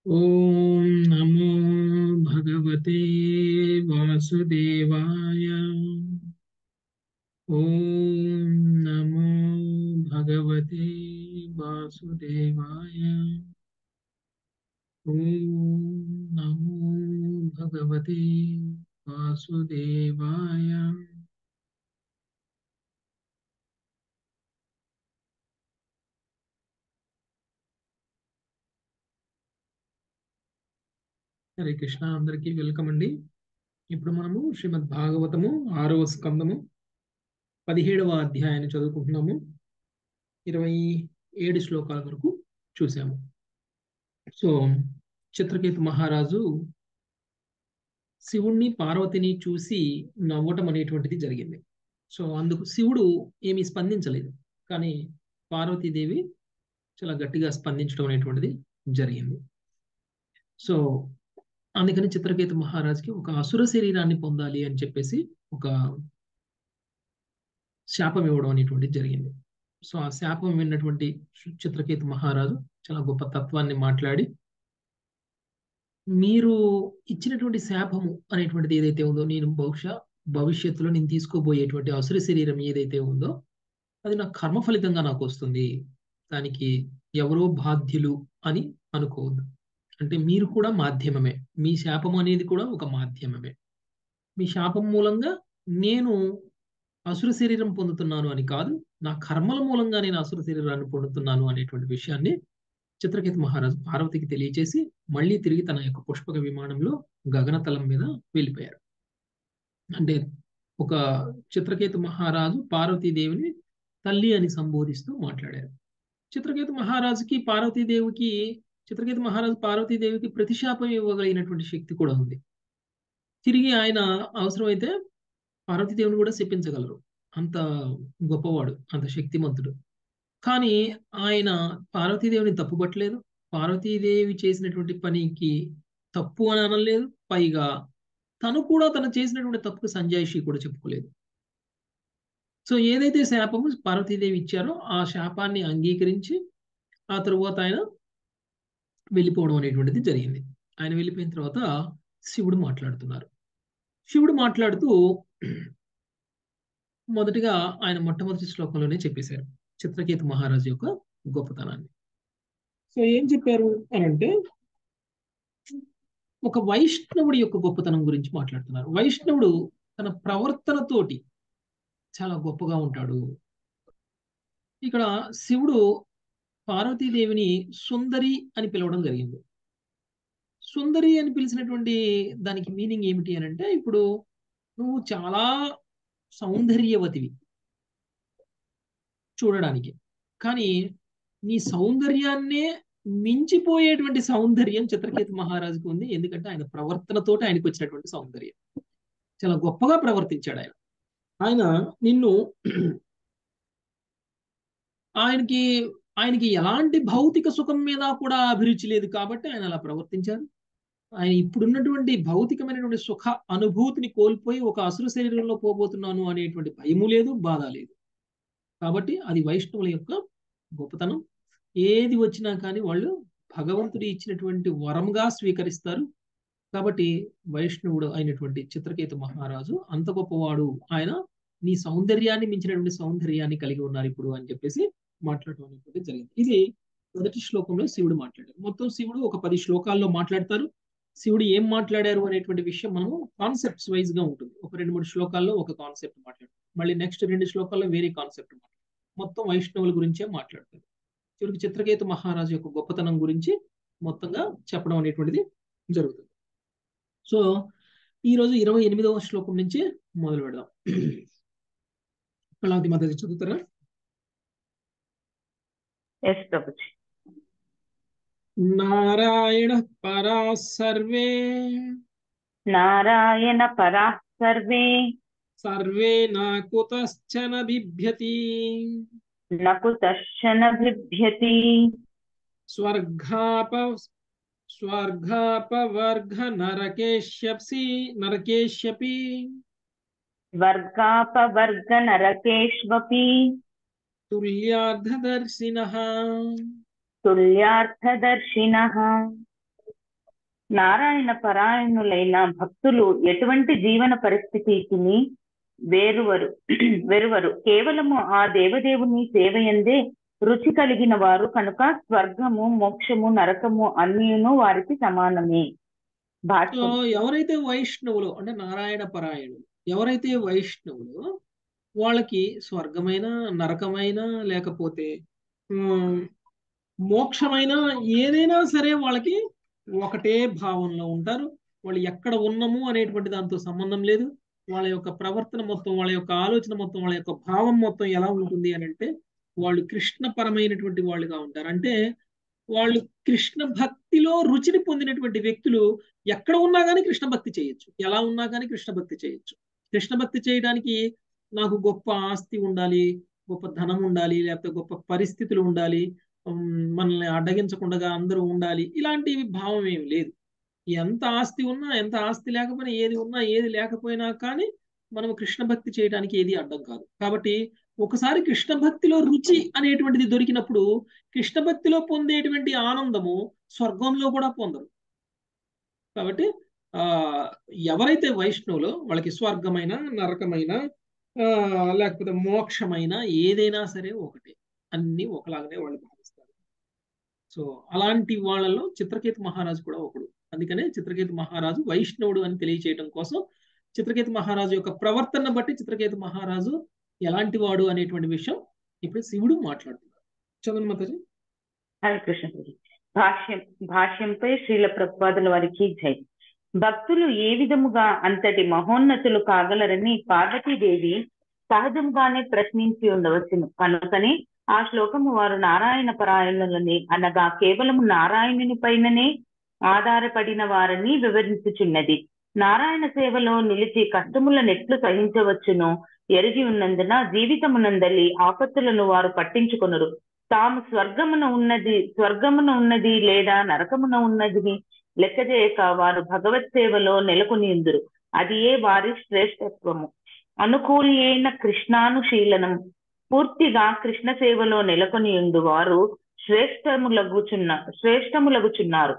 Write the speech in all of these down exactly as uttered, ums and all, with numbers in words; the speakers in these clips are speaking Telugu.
ओम नमो भगवते वासुदेवाय। ओम नमो भगवते वासुदेवाय। ओम नमो भगवते वासुदेवाय। హరే కృష్ణ, అందరికీ వెల్కమ్ అండి. ఇప్పుడు మనము శ్రీమద్ భాగవతము ఆరవ స్కందము పదిహేడవ అధ్యాయాన్ని చదువుకుంటున్నాము. ఇరవై ఏడు శ్లోకాల వరకు చూసాము. సో చిత్రకేతు మహారాజు శివుణ్ణి పార్వతిని చూసి నవ్వటం అనేటువంటిది జరిగింది. సో అందుకు శివుడు ఏమీ స్పందించలేదు, కానీ పార్వతీదేవి చాలా గట్టిగా స్పందించడం అనేటువంటిది జరిగింది. సో అందుకని చిత్రకేతు మహారాజుకి ఒక అసుర శరీరాన్ని పొందాలి అని చెప్పేసి ఒక శాపం ఇవ్వడం అనేటువంటిది జరిగింది. సో ఆ శాపం విన్నటువంటి చిత్రకేతు మహారాజు చాలా గొప్ప తత్వాన్ని మాట్లాడి, మీరు ఇచ్చినటువంటి శాపము అనేటువంటిది ఏదైతే ఉందో, నేను బహుశా భవిష్యత్తులో నేను తీసుకోబోయేటువంటి అసుర శరీరం ఏదైతే ఉందో అది నా కర్మ ఫలితంగా నాకు వస్తుంది, దానికి ఎవరో బాధ్యులు అని అనుకోవద్దు. అంటే మీరు కూడా మాధ్యమమే, మీ శాపం అనేది కూడా ఒక మాధ్యమమే. మీ శాపం మూలంగా నేను అసుర శరీరం పొందుతున్నాను అని కాదు, నా కర్మల మూలంగా నేను అసుర శరీరాన్ని పొందుతున్నాను అనేటువంటి విషయాన్ని చిత్రకేతు మహారాజు పార్వతికి తెలియచేసి మళ్ళీ తిరిగి తన యొక్క పుష్పక విమానంలో గగనతలం మీద వెళ్ళిపోయారు. అంటే ఒక చిత్రకేతు మహారాజు పార్వతీదేవిని తల్లి అని సంబోధిస్తూ మాట్లాడారు. చిత్రకేతు మహారాజుకి పార్వతీదేవికి చిత్రకేతు మహారాజు పార్వతీదేవికి ప్రతిశాపం ఇవ్వగలిగినటువంటి శక్తి కూడా ఉంది. తిరిగి ఆయన అవసరమైతే పార్వతీదేవిని కూడా శపించగలరు, అంత గొప్పవాడు, అంత శక్తిమంతుడు. కానీ ఆయన పార్వతీదేవిని తప్పుపట్టలేదు, పార్వతీదేవి చేసినటువంటి పనికి తప్పు అని అనలేదు, పైగా తను కూడా తను చేసినటువంటి తప్పుకు సంజాయిషి కూడా చెప్పుకోలేదు. సో ఏదైతే శాపము పార్వతీదేవి ఇచ్చారో ఆ శాపాన్ని అంగీకరించి ఆ తరువాత ఆయన వెళ్ళిపోవడం అనేటువంటిది జరిగింది. ఆయన వెళ్ళిపోయిన తర్వాత శివుడు మాట్లాడుతున్నారు. శివుడు మాట్లాడుతూ మొదటిగా ఆయన మొట్టమొదటి శ్లోకంలోనే చెప్పేశారు చిత్రకేతు మహారాజు యొక్క గొప్పతనాన్ని. సో ఏం చెప్పారు అని అంటే, ఒక వైష్ణవుడి యొక్క గొప్పతనం గురించి మాట్లాడుతున్నారు. వైష్ణవుడు తన ప్రవర్తనతోటి చాలా గొప్పగా ఉంటాడు. ఇక్కడ శివుడు పార్వతీదేవిని సుందరి అని పిలవడం జరిగింది. సుందరి అని పిలిచినటువంటి దానికి మీనింగ్ ఏమిటి అని అంటే, ఇప్పుడు నువ్వు చాలా సౌందర్యవతివి చూడడానికి, కానీ నీ సౌందర్యాన్నే మించిపోయేటువంటి సౌందర్యం చిత్రకేతు మహారాజుకు ఉంది. ఎందుకంటే ఆయన ప్రవర్తనతోటి ఆయనకు వచ్చినటువంటి సౌందర్యం, చాలా గొప్పగా ప్రవర్తించాడు ఆయన. ఆయన నిన్ను ఆయనకి ఆయనకి ఎలాంటి భౌతిక సుఖం మీద కూడా అభిరుచి లేదు కాబట్టి ఆయన అలా ప్రవర్తించారు. ఆయన ఇప్పుడున్నటువంటి భౌతికమైనటువంటి సుఖ అనుభూతిని కోల్పోయి ఒక అసుర శరీరంలో పోబోతున్నాను అనేటువంటి భయము లేదు, బాధ లేదు. కాబట్టి అది వైష్ణవుల యొక్క గొప్పతనం. ఏది వచ్చినా కానీ వాళ్ళు భగవంతుడు ఇచ్చినటువంటి వరంగా స్వీకరిస్తారు. కాబట్టి వైష్ణవుడు అయినటువంటి చిత్రకేతు మహారాజు అంత గొప్పవాడు, ఆయన నీ సౌందర్యాన్ని మించినటువంటి సౌందర్యాన్ని కలిగి ఉన్నారు ఇప్పుడు అని చెప్పేసి మాట్లాడటం అనేటువంటి జరిగింది. ఇది మొదటి శ్లోకంలో శివుడు మాట్లాడారు. మొత్తం శివుడు ఒక పది శ్లోకాల్లో మాట్లాడతారు. శివుడు ఏం మాట్లాడారు అనేటువంటి విషయం మనము కాన్సెప్ట్స్ వైజ్ గా ఉంటుంది. ఒక రెండు మూడు శ్లోకాల్లో ఒక కాన్సెప్ట్ మాట్లాడతారు, మళ్ళీ నెక్స్ట్ రెండు శ్లోకాల్లో వేరే కాన్సెప్ట్ మాట్లాడతారు. మొత్తం వైష్ణవుల గురించే మాట్లాడతారు. చివరికి చిత్రకేతు మహారాజు యొక్క గొప్పతనం గురించి మొత్తంగా చెప్పడం అనేటువంటిది జరుగుతుంది. సో ఈ రోజు ఇరవై ఎనిమిదవ శ్లోకం నుంచి మొదలు పెడదాం. కళావతి మాతాజీ చదువుతారా? ఎస్ ప్రభుజీ. నారాయణ పరా సర్వే నారాయణ పరా సర్వే సర్వే నాకుతశ్చన బిభ్యతి నకుతశ్చన బిభ్యతి స్వర్గాప స్వర్గాపవర్గ నరకేష్యపి నరకేష్యపి వర్గాపవర్గ నరకేష్వపి తుల్యార్థదర్శినః తుల్యార్థదర్శినః నారాయణ పరాయణులైన భక్తులు ఎటువంటి జీవన పరిస్థితిని వేరువరు వెరువరు కేవలము ఆ దేవదేవుని సేవయందే రుచి కలిగిన వారు కనుక స్వర్గము మోక్షము నరకము అన్నీను వారికి సమానమే. సో భాష్యం ఎవరైతే వైష్ణవులు అంటే నారాయణ పరాయణులు ఎవరైతే వైష్ణవులు వాళ్ళకి స్వర్గమైన నరకమైన లేకపోతే ఉమ్, మోక్షమైన ఏదైనా సరే వాళ్ళకి ఒకటే భావంలో ఉంటారు. వాళ్ళు ఎక్కడ ఉన్నాము అనేటువంటి దాంతో సంబంధం లేదు. వాళ్ళ యొక్క ప్రవర్తన మొత్తం వాళ్ళ యొక్క ఆలోచన మొత్తం వాళ్ళ యొక్క భావం మొత్తం ఎలా ఉంటుంది అని అంటే వాళ్ళు కృష్ణ పరమైనటువంటి వాళ్ళుగా ఉంటారు. అంటే వాళ్ళు కృష్ణ భక్తిలో రుచిని పొందినటువంటి వ్యక్తులు ఎక్కడ ఉన్నా కానీ కృష్ణ భక్తి చేయొచ్చు, ఎలా ఉన్నా కానీ కృష్ణ భక్తి చేయొచ్చు. కృష్ణ భక్తి చేయడానికి నాకు గొప్ప ఆస్తి ఉండాలి, గొప్ప ధనం ఉండాలి, లేకపోతే గొప్ప పరిస్థితులు ఉండాలి, ఉమ్, మనల్ని అడ్డగించకుండా అందరూ ఉండాలి, ఇలాంటివి భావం ఏమి లేదు. ఎంత ఆస్తి ఉన్నా ఎంత ఆస్తి లేకపోయినా ఏది ఉన్నా ఏది లేకపోయినా కానీ మనం కృష్ణ భక్తి చేయడానికి ఏది అడ్డం కాదు. కాబట్టి ఒకసారి కృష్ణ భక్తిలో రుచి అనేటువంటిది దొరికినప్పుడు కృష్ణ భక్తిలో పొందేటువంటి ఆనందము స్వర్గంలో కూడా పొందరు. కాబట్టి ఆ ఎవరైతే వైష్ణవులో వాళ్ళకి స్వర్గమైన నరకమైన ఆ లేకపోతే మోక్షమైన ఏదైనా సరే ఒకటే, అన్ని ఒకలాగానే వాళ్ళు భావిస్తారు. సో అలాంటి వాళ్ళలో చిత్రకేతు మహారాజు కూడా ఒకడు. అందుకనే చిత్రకేతు మహారాజు వైష్ణవుడు అని తెలియచేయడం కోసం చిత్రకేతు మహారాజు యొక్క ప్రవర్తన బట్టి చిత్రకేతు మహారాజు ఎలాంటి వాడు అనేటువంటి విషయం ఇప్పుడు శివుడు మాట్లాడుతున్నారు. చదవండి మాతాజీ. హరే కృష్ణ గురు. భాష్యం భాష్యంపై శ్రీల ప్రభుపాదుల వారికి జై. భక్తులు ఏ విధముగా అంతటి మహోన్నతులు కాగలరని పార్వతీదేవి సహజంగానే ప్రశ్నించి ఉండవచ్చును. కనుకనే ఆ శ్లోకము వారు నారాయణ పరాయణులని అనగా కేవలము నారాయణుని పైననే ఆధారపడిన వారని వివరించుచున్నది. నారాయణ సేవలో నిలిచి కష్టముల నెట్లు సహించవచ్చును ఎరిగి ఉన్నందున జీవితమునందలి ఆపత్తులను వారు పట్టించుకొనరు. తాము స్వర్గమున ఉన్నది స్వర్గమున ఉన్నది లేదా నరకమున ఉన్నది లెక్క చేయక వారు భగవత్ సేవలో నెలకొనియుందురు. అది ఏ వారి శ్రేష్టత్వము. అనుకూలైన కృష్ణానుశీలనం పూర్తిగా కృష్ణ సేవలో నెలకొనియుండు వారు శ్రేష్టములగుచున్న శ్రేష్టములగుచున్నారు.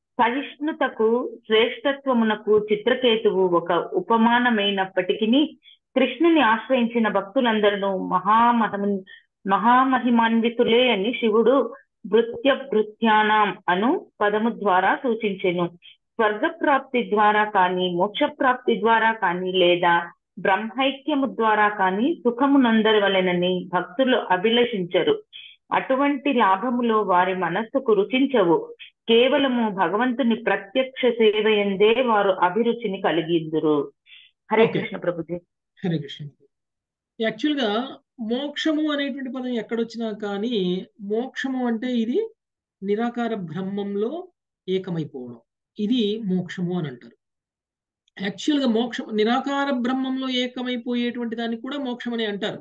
సహిష్ణుతకు శ్రేష్టత్వమునకు చిత్రకేతువు ఒక ఉపమానమైనప్పటికీ కృష్ణుని ఆశ్రయించిన భక్తులందరూ మహామహి మహామహిమాన్వితులే అని శివుడు భృత్య భృత్యానాం అను పదము ద్వారా సూచించెను. స్వర్గప్రాప్తి ద్వారా కానీ మోక్షప్రాప్తి ద్వారా కానీ లేదా బ్రహ్మైక్యము ద్వారా కానీ సుఖము నొందవలెనని భక్తులు అభిలషించరు. అటువంటి లాభములో వారి మనస్సుకు రుచించవు. కేవలము భగవంతుని ప్రత్యక్ష సేవయందే వారు అభిరుచిని కలిగిందురు. హరే ఓకే, కృష్ణ ప్రభుజీ. హరే కృష్ణ. యాక్చువల్గా మోక్షము అనేటువంటి పదం ఎక్కడొచ్చినా కానీ మోక్షము అంటే ఇది నిరాకార బ్రహ్మంలో ఏకమైపోవడం, ఇది మోక్షము అని అంటారు. యాక్చువల్గా మోక్షం నిరాకార బ్రహ్మంలో ఏకమైపోయేటువంటి దాన్ని కూడా మోక్షం అని అంటారు.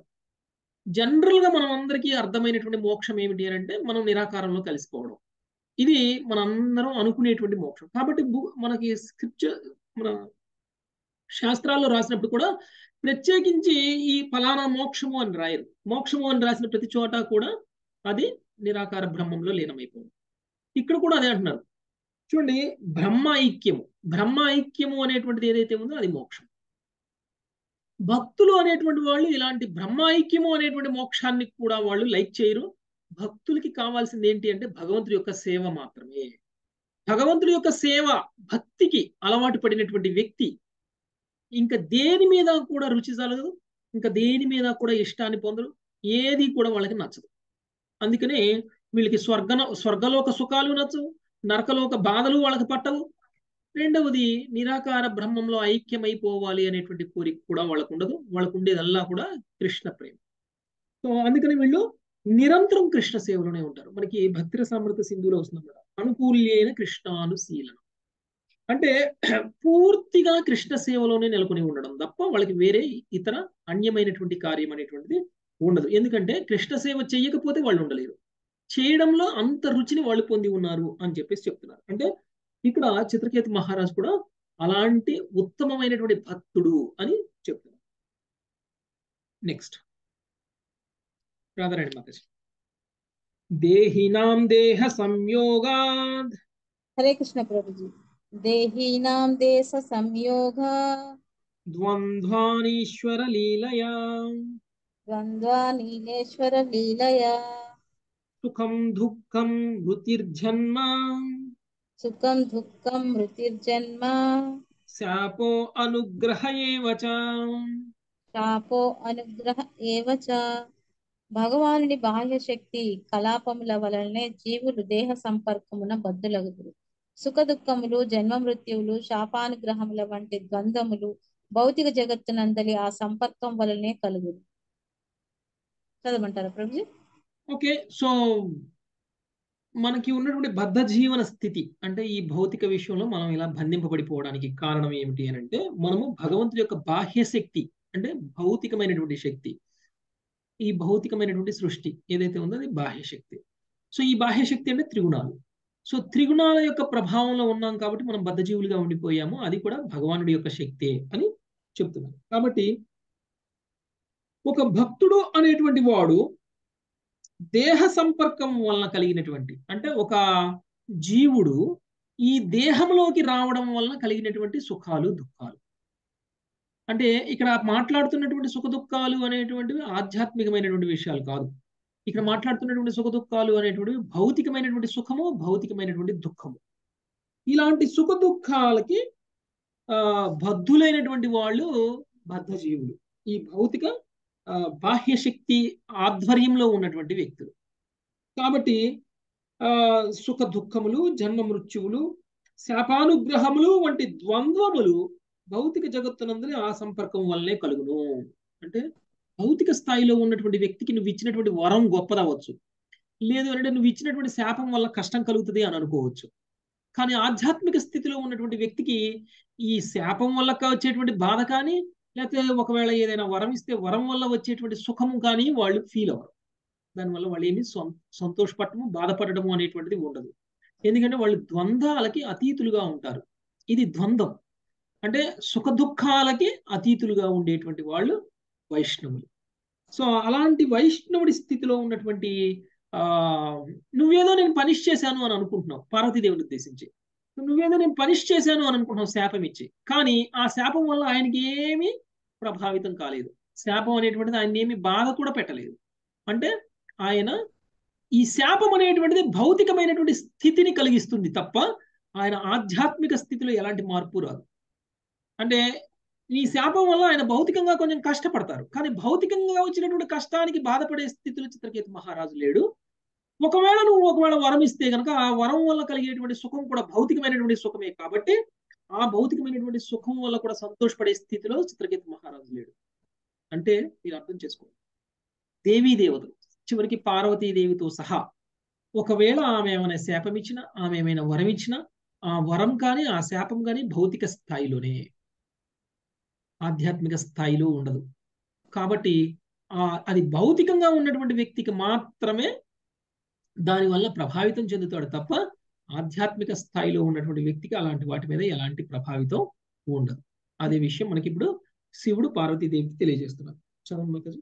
జనరల్ గా మనం అందరికీ అర్థమైనటువంటి మోక్షం ఏమిటి అని అంటే మనం నిరాకారంలో కలిసిపోవడం, ఇది మనందరం అనుకునేటువంటి మోక్షం. కాబట్టి మనకి స్క్రిప్చర్ మన శాస్త్రాల్లో రాసినప్పుడు కూడా ప్రత్యేకించి ఈ ఫలానా మోక్షము అని రాయరు. మోక్షము అని రాసిన ప్రతి చోట కూడా అది నిరాకార బ్రహ్మంలో లీనమైపోయింది. ఇక్కడ కూడా అదే అంటున్నారు. చూడండి, బ్రహ్మ ఐక్యము బ్రహ్మ ఐక్యము అనేటువంటిది ఏదైతే ఉందో అది మోక్షం. భక్తులు అనేటువంటి వాళ్ళు ఇలాంటి బ్రహ్మ ఐక్యము అనేటువంటి మోక్షాన్ని కూడా వాళ్ళు లైక్ చేయరు. భక్తులకి కావాల్సింది ఏంటి అంటే భగవంతుడి యొక్క సేవ మాత్రమే. భగవంతుడి యొక్క సేవ భక్తికి అలవాటు పడినటువంటి వ్యక్తి ఇంకా దేని మీద కూడా రుచి చాలదు, ఇంకా దేని మీద కూడా ఇష్టాన్ని పొందరు, ఏది కూడా వాళ్ళకి నచ్చదు. అందుకనే వీళ్ళకి స్వర్గ స్వర్గలోక సుఖాలు నచ్చవు, నరకలోక బాధలు వాళ్ళకి పట్టవు. రెండవది నిరాకార బ్రహ్మంలో ఐక్యమైపోవాలి అనేటువంటి కోరిక కూడా వాళ్ళకు ఉండదు. వాళ్ళకు ఉండేదల్లా కూడా కృష్ణ ప్రేమ. సో అందుకని వీళ్ళు నిరంతరం కృష్ణ సేవలోనే ఉంటారు. మనకి భక్తి రసామృత సింధులో వస్తుంది కదా, అనుకూల్యైన కృష్ణానుశీలనం అంటే పూర్తిగా కృష్ణ సేవలోనే నెలకొని ఉండడం తప్ప వాళ్ళకి వేరే ఇతర అన్యమైనటువంటి కార్యం అనేటువంటిది ఉండదు. ఎందుకంటే కృష్ణ సేవ చేయకపోతే వాళ్ళు ఉండలేరు. చేయడంలో అంత రుచిని వాళ్ళు పొంది ఉన్నారు అని చెప్పేసి చెప్తున్నారు. అంటే ఇక్కడ చిత్రకేతు మహారాజు కూడా అలాంటి ఉత్తమమైనటువంటి భక్తుడు అని చెప్తున్నారు. నెక్స్ట్ రాధారాణి మాతాజీ. దేహినాం దేహ సంయోగాద్. హరే కృష్ణ ప్రభుజీ. దేహీనాం దేశ సంయోగ ద్వంద్వానీశ్వర లీలయా ద్వంద్వా నీలేశ్వర లీలయా సుఖం దుఃఖం మృతిర్జన్మ సుఖం దుఃఖం మృతిర్జన్మ శాపో అనుగ్రహ ఏవ చ. శాపో అనుగ్రహ ఏవ చ. భగవానుడి బాహ్య శక్తి కలాపముల వలనే జీవులు దేహ సంపర్కమున బద్ధులగుదురు. సుఖ దుఃఖములు, జన్మ మృత్యువులు, శాపానుగ్రహముల వంటి ద్వంద్వములు భౌతిక జగత్తునందలి ఆ సంపర్కం వలనే కలుగును. చదవమంటారా ప్రభుజీ? ఓకే, సో మనకి ఉన్నటువంటి బద్ధ జీవన స్థితి అంటే ఈ భౌతిక విషయంలో మనం ఇలా బంధింపబడిపోవడానికి కారణం ఏమిటి అని అంటే మనము భగవంతుడి యొక్క బాహ్య శక్తి అంటే భౌతికమైనటువంటి శక్తి, ఈ భౌతికమైనటువంటి సృష్టి ఏదైతే ఉందో అది బాహ్య శక్తి. సో ఈ బాహ్య శక్తి అంటే త్రిగుణాలు. సో త్రిగుణాల యొక్క ప్రభావంలో ఉన్నాం కాబట్టి మనం బద్ధజీవులుగా ఉండిపోయాము. అది కూడా భగవానుడి యొక్క శక్తే అని చెప్తున్నాను. కాబట్టి ఒక భక్తుడు అనేటువంటి వాడు దేహ సంపర్కం వలన కలిగినటువంటి అంటే ఒక జీవుడు ఈ దేహంలోకి రావడం వలన కలిగినటువంటి సుఖాలు దుఃఖాలు అంటే ఇక్కడ మాట్లాడుతున్నటువంటి సుఖ దుఃఖాలు అనేటువంటివి ఆధ్యాత్మికమైనటువంటి విషయాలు కాదు. ఇక్కడ మాట్లాడుతున్నటువంటి సుఖ దుఃఖాలు అనేటువంటివి భౌతికమైనటువంటి సుఖము, భౌతికమైనటువంటి దుఃఖము. ఇలాంటి సుఖ దుఃఖాలకి ఆ బద్ధులైనటువంటి వాళ్ళు బద్ధజీవులు, ఈ భౌతిక ఆ బాహ్య శక్తి ఆధ్వర్యంలో ఉన్నటువంటి వ్యక్తులు. కాబట్టి ఆ సుఖ దుఃఖములు, జన్మ మృత్యువులు, శాపానుగ్రహములు వంటి ద్వంద్వములు భౌతిక జగత్తునందరి ఆ సంపర్కం వల్లనే కలుగును. అంటే భౌతిక స్థాయిలో ఉన్నటువంటి వ్యక్తికి నువ్వు ఇచ్చినటువంటి వరం గొప్పదవచ్చు, లేదు అంటే నువ్వు ఇచ్చినటువంటి శాపం వల్ల కష్టం కలుగుతుంది అని అనుకోవచ్చు. కానీ ఆధ్యాత్మిక స్థితిలో ఉన్నటువంటి వ్యక్తికి ఈ శాపం వల్ల వచ్చేటువంటి బాధ కానీ, లేకపోతే ఒకవేళ ఏదైనా వరం ఇస్తే వరం వల్ల వచ్చేటువంటి సుఖము కానీ వాళ్ళు ఫీల్ అవ్వరు. దానివల్ల వాళ్ళు ఏమి సంతోషపడటము, బాధపడటము అనేటువంటిది ఉండదు. ఎందుకంటే వాళ్ళు ద్వంద్వాలకి అతీతులుగా ఉంటారు. ఇది ద్వంద్వం అంటే సుఖ దుఃఖాలకి అతీతులుగా ఉండేటువంటి వాళ్ళు వైష్ణవులు. సో అలాంటి వైష్ణవుడి స్థితిలో ఉన్నటువంటి ఆ నువ్వేదో నేను పనిష్ చేశాను అని అనుకుంటున్నావు పార్వతీదేవిని ఉద్దేశించి, నువ్వేదో నేను పనిష్ చేశాను అని అనుకుంటున్నావు శాపం ఇచ్చి, కానీ ఆ శాపం వల్ల ఆయనకి ఏమీ ప్రభావితం కాలేదు. శాపం అనేటువంటిది ఆయన ఏమి బాధ కూడా పెట్టలేదు. అంటే ఆయన ఈ శాపం అనేటువంటిది భౌతికమైనటువంటి స్థితిని కలిగిస్తుంది తప్ప ఆయన ఆధ్యాత్మిక స్థితిలో ఎలాంటి మార్పు రాదు. అంటే ఈ శాపం వల్ల ఆయన భౌతికంగా కొంచెం కష్టపడతారు, కానీ భౌతికంగా వచ్చినటువంటి కష్టానికి బాధపడే స్థితిలో చిత్రకేతు మహారాజు లేడు. ఒకవేళ నువ్వు ఒకవేళ వరం ఇస్తే కనుక ఆ వరం వల్ల కలిగేటువంటి సుఖం కూడా భౌతికమైనటువంటి సుఖమే కాబట్టి ఆ భౌతికమైనటువంటి సుఖం వల్ల కూడా సంతోషపడే స్థితిలో చిత్రకేతు మహారాజు లేడు. అంటే మీరు అర్థం చేసుకోండి, దేవీ దేవతలు చివరికి పార్వతీదేవితో సహా ఒకవేళ ఆమె ఏమైనా శాపం ఇచ్చినా, ఆమె ఏమైనా వరం ఇచ్చినా ఆ వరం కానీ ఆ శాపం కానీ భౌతిక స్థాయిలోనే, ఆధ్యాత్మిక స్థాయిలో ఉండదు. కాబట్టి ఆ అది భౌతికంగా ఉన్నటువంటి వ్యక్తికి మాత్రమే దానివల్ల ప్రభావితం చెందుతాడు తప్ప ఆధ్యాత్మిక స్థాయిలో ఉన్నటువంటి వ్యక్తికి అలాంటి వాటి మీద ఎలాంటి ప్రభావితం ఉండదు. అదే విషయం మనకి ఇప్పుడు శివుడు పార్వతీదేవికి తెలియజేస్తున్నారు. చదవండి.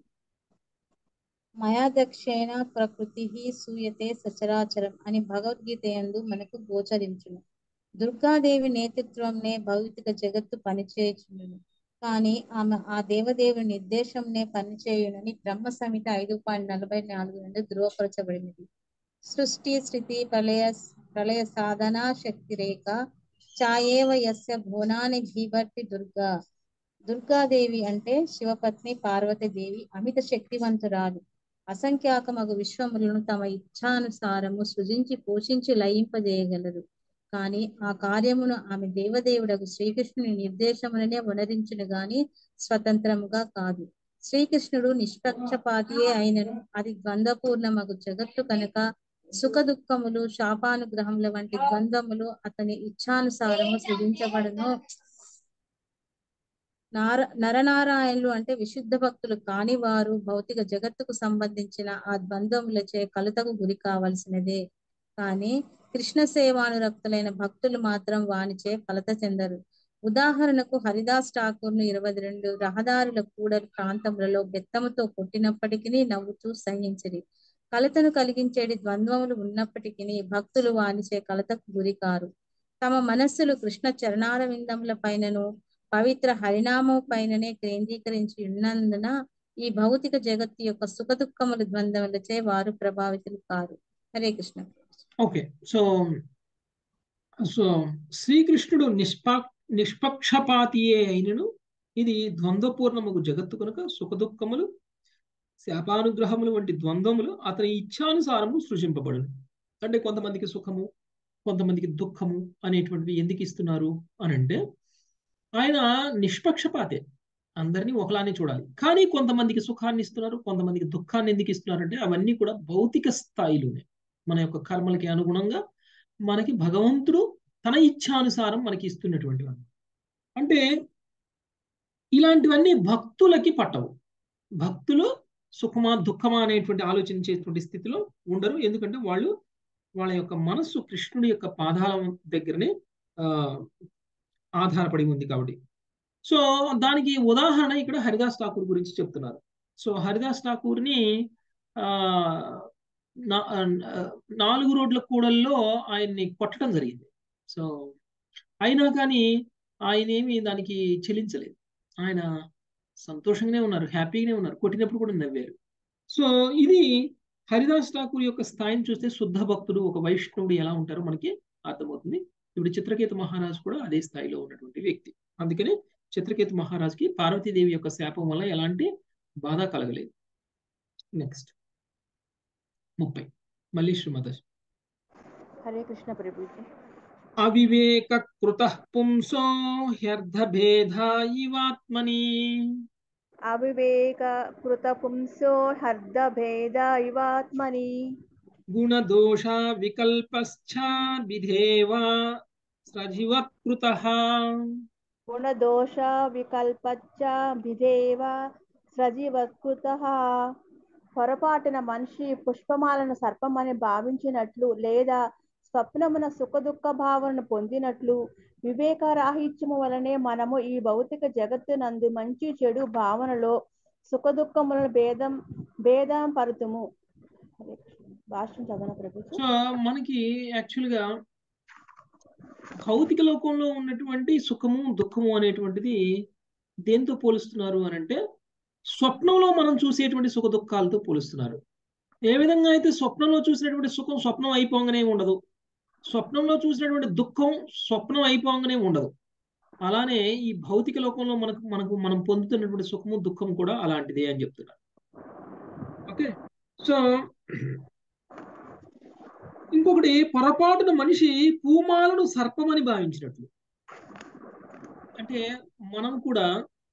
మయాదక్షేణ ప్రకృతి సూయతే సచరాచరం అని భగవద్గీత యందు మనకు గోచరించును. దుర్గాదేవి నేతృత్వంనే భౌతిక జగత్తు పనిచేయుచుండును, కానీ ఆమె ఆ దేవదేవుని నిర్దేశంనే పనిచేయునని బ్రహ్మ సంహిత ఐదు పాయింట్ నలభై నాలుగు నుండి ధృవపరచబడినది. సృష్టి స్థితి ప్రళయ ప్రళయ సాధనా శక్తి రేఖ ఛాయేవ యస్య భువనాని భీభర్తి దుర్గా. దుర్గాదేవి అంటే శివపత్ని పార్వతీదేవి అమిత శక్తివంతురాలు. అసంఖ్యాకమగు విశ్వములను తమ ఇచ్ఛానుసారము సృజించి పోషించి లయింపజేయగలరు. కానీ ఆ కార్యమును ఆమె దేవదేవుడకు శ్రీకృష్ణుని నిర్దేశములనే వనరించును గాని స్వతంత్రముగా కాదు. శ్రీకృష్ణుడు నిష్పక్షపాతియే అయినను అది ద్వంద్వపూర్ణమగు జగత్తు కనుక సుఖ దుఃఖములు, శాపానుగ్రహముల వంటి ద్వంద్వములు అతని ఇచ్ఛానుసారము సృజించబడును. నార నరనారాయణులు అంటే విశుద్ధ భక్తులు కాని వారు భౌతిక జగత్తుకు సంబంధించిన ఆ ద్వంద్వములచే కలుతకు గురి కావలసినదే. కానీ కృష్ణ సేవానురక్తులైన భక్తులు మాత్రం వానిచే కలత చెందరు. ఉదాహరణకు హరిదాస్ ఠాకూర్ ను ఇరవై రెండు రహదారుల కూడలి ప్రాంతములలో బెత్తముతో కొట్టినప్పటికీ నవ్వుతూ సహించిరి. కలతను కలిగించేటి ద్వంద్వములు ఉన్నప్పటికీ భక్తులు వానిచే కలతకు గురి కారు. తమ మనస్సులు కృష్ణ చరణార విందముల పైనను పవిత్ర హరినామం పైననే కేంద్రీకరించి ఉన్నందున ఈ భౌతిక జగత్తు యొక్క సుఖ దుఃఖముల ద్వంద్వములచే వారు ప్రభావితులు కారు. Hare Krishna. Okay, so so శ్రీకృష్ణుడు నిష్పా నిష్పక్షపాతియే అయినను ఇది ద్వంద్వపూర్ణముగు జగత్తు కనుక సుఖ దుఃఖములు శాపానుగ్రహములు వంటి ద్వంద్వములు అతని ఇచ్ఛానుసారము సృజింపబడును. అంటే కొంతమందికి సుఖము కొంతమందికి దుఃఖము అనేటువంటివి ఎందుకు ఇస్తున్నారు అని అంటే ఆయన నిష్పక్షపాతే, అందరినీ ఒకలానే చూడాలి. కానీ కొంతమందికి సుఖాన్ని ఇస్తున్నారు, కొంతమందికి దుఃఖాన్ని ఎందుకు ఇస్తున్నారంటే అవన్నీ కూడా భౌతిక స్థాయిలోనే మన యొక్క కర్మలకి అనుగుణంగా మనకి భగవంతుడు తన ఇచ్ఛానుసారం మనకి ఇస్తున్నటువంటివి. అంటే ఇలాంటివన్నీ భక్తులకి పట్టవు. భక్తులు సుఖమా దుఃఖమా అనేటువంటి ఆలోచించేటువంటి స్థితిలో ఉండరు. ఎందుకంటే వాళ్ళు వాళ్ళ యొక్క మనస్సు కృష్ణుడి యొక్క పాదాల దగ్గరనే ఆ ఆధారపడి ఉంది కాబట్టి. సో దానికి ఉదాహరణ ఇక్కడ హరిదాస్ ఠాకూర్ గురించి చెప్తున్నారు. సో హరిదాస్ ఠాకూర్ని ఆ నాలుగు రోడ్ల కూడల్లో ఆయన్ని కొట్టడం జరిగింది. సో అయినా కానీ ఆయన ఏమి దానికి చెల్లించలేదు. ఆయన సంతోషంగానే ఉన్నారు, హ్యాపీగానే ఉన్నారు, కొట్టినప్పుడు కూడా నవ్వారు. సో ఇది హరిదాస్ ఠాకూర్ యొక్క స్థాయిని చూస్తే శుద్ధ భక్తుడు ఒక వైష్ణవుడు ఎలా ఉంటారో మనకి అర్థమవుతుంది. ఇప్పుడు చిత్రకేతు మహారాజు కూడా అదే స్థాయిలో ఉన్నటువంటి వ్యక్తి. అందుకని చిత్రకేతు మహారాజుకి పార్వతీదేవి యొక్క శాపం వల్ల ఎలాంటి బాధ కలగలేదు. నెక్స్ట్ ముప్పై మళ్ళీ శ్రీమత. హరే కృష్ణ ప్రభుజీ. అవివేక కృత పుంసో హ్యర్థభేదా ఇవాత్మని అవివేక కృత పుంసో హర్దభేద ఇవాత్మని గుణదోష వికల్పశ్చ విధేవా సజీవత్కృతః గుణదోష వికల్పచ్చ విధేవ సజీవత్కృతః. పొరపాటున మనిషి పుష్పమాలను సర్పమని భావించినట్లు లేదా స్వప్నమున సుఖ దుఃఖ భావనను పొందినట్లు వివేకరాహిత్యము వలనే మనము ఈ భౌతిక జగత్తునందు మంచి చెడు భావనలో సుఖ దుఃఖములను భేదం భేదం పరుతుము. భాష్యం చదవన ప్రభు. సో మనకి యాక్చువల్గా భౌతిక లోకంలో ఉన్నటువంటి సుఖము దుఃఖము అనేటువంటిది దేంతో పోలుస్తున్నారు అని అంటే స్వప్నంలో మనం చూసేటువంటి సుఖ దుఃఖాలతో పోలుస్తున్నారు. ఏ విధంగా అయితే స్వప్నంలో చూసినటువంటి సుఖం స్వప్నం అయిపోగానే ఉండదు, స్వప్నంలో చూసినటువంటి దుఃఖం స్వప్నం అయిపోగానే ఉండదు, అలానే ఈ భౌతిక లోకంలో మనకు మనకు మనం పొందుతున్నటువంటి సుఖము దుఃఖం కూడా అలాంటిదే అని చెప్తున్నారు. ఓకే, సో ఇంకొకటి పొరపాటున మనిషి పూమాలను సర్పమని భావించినట్లు. అంటే మనం కూడా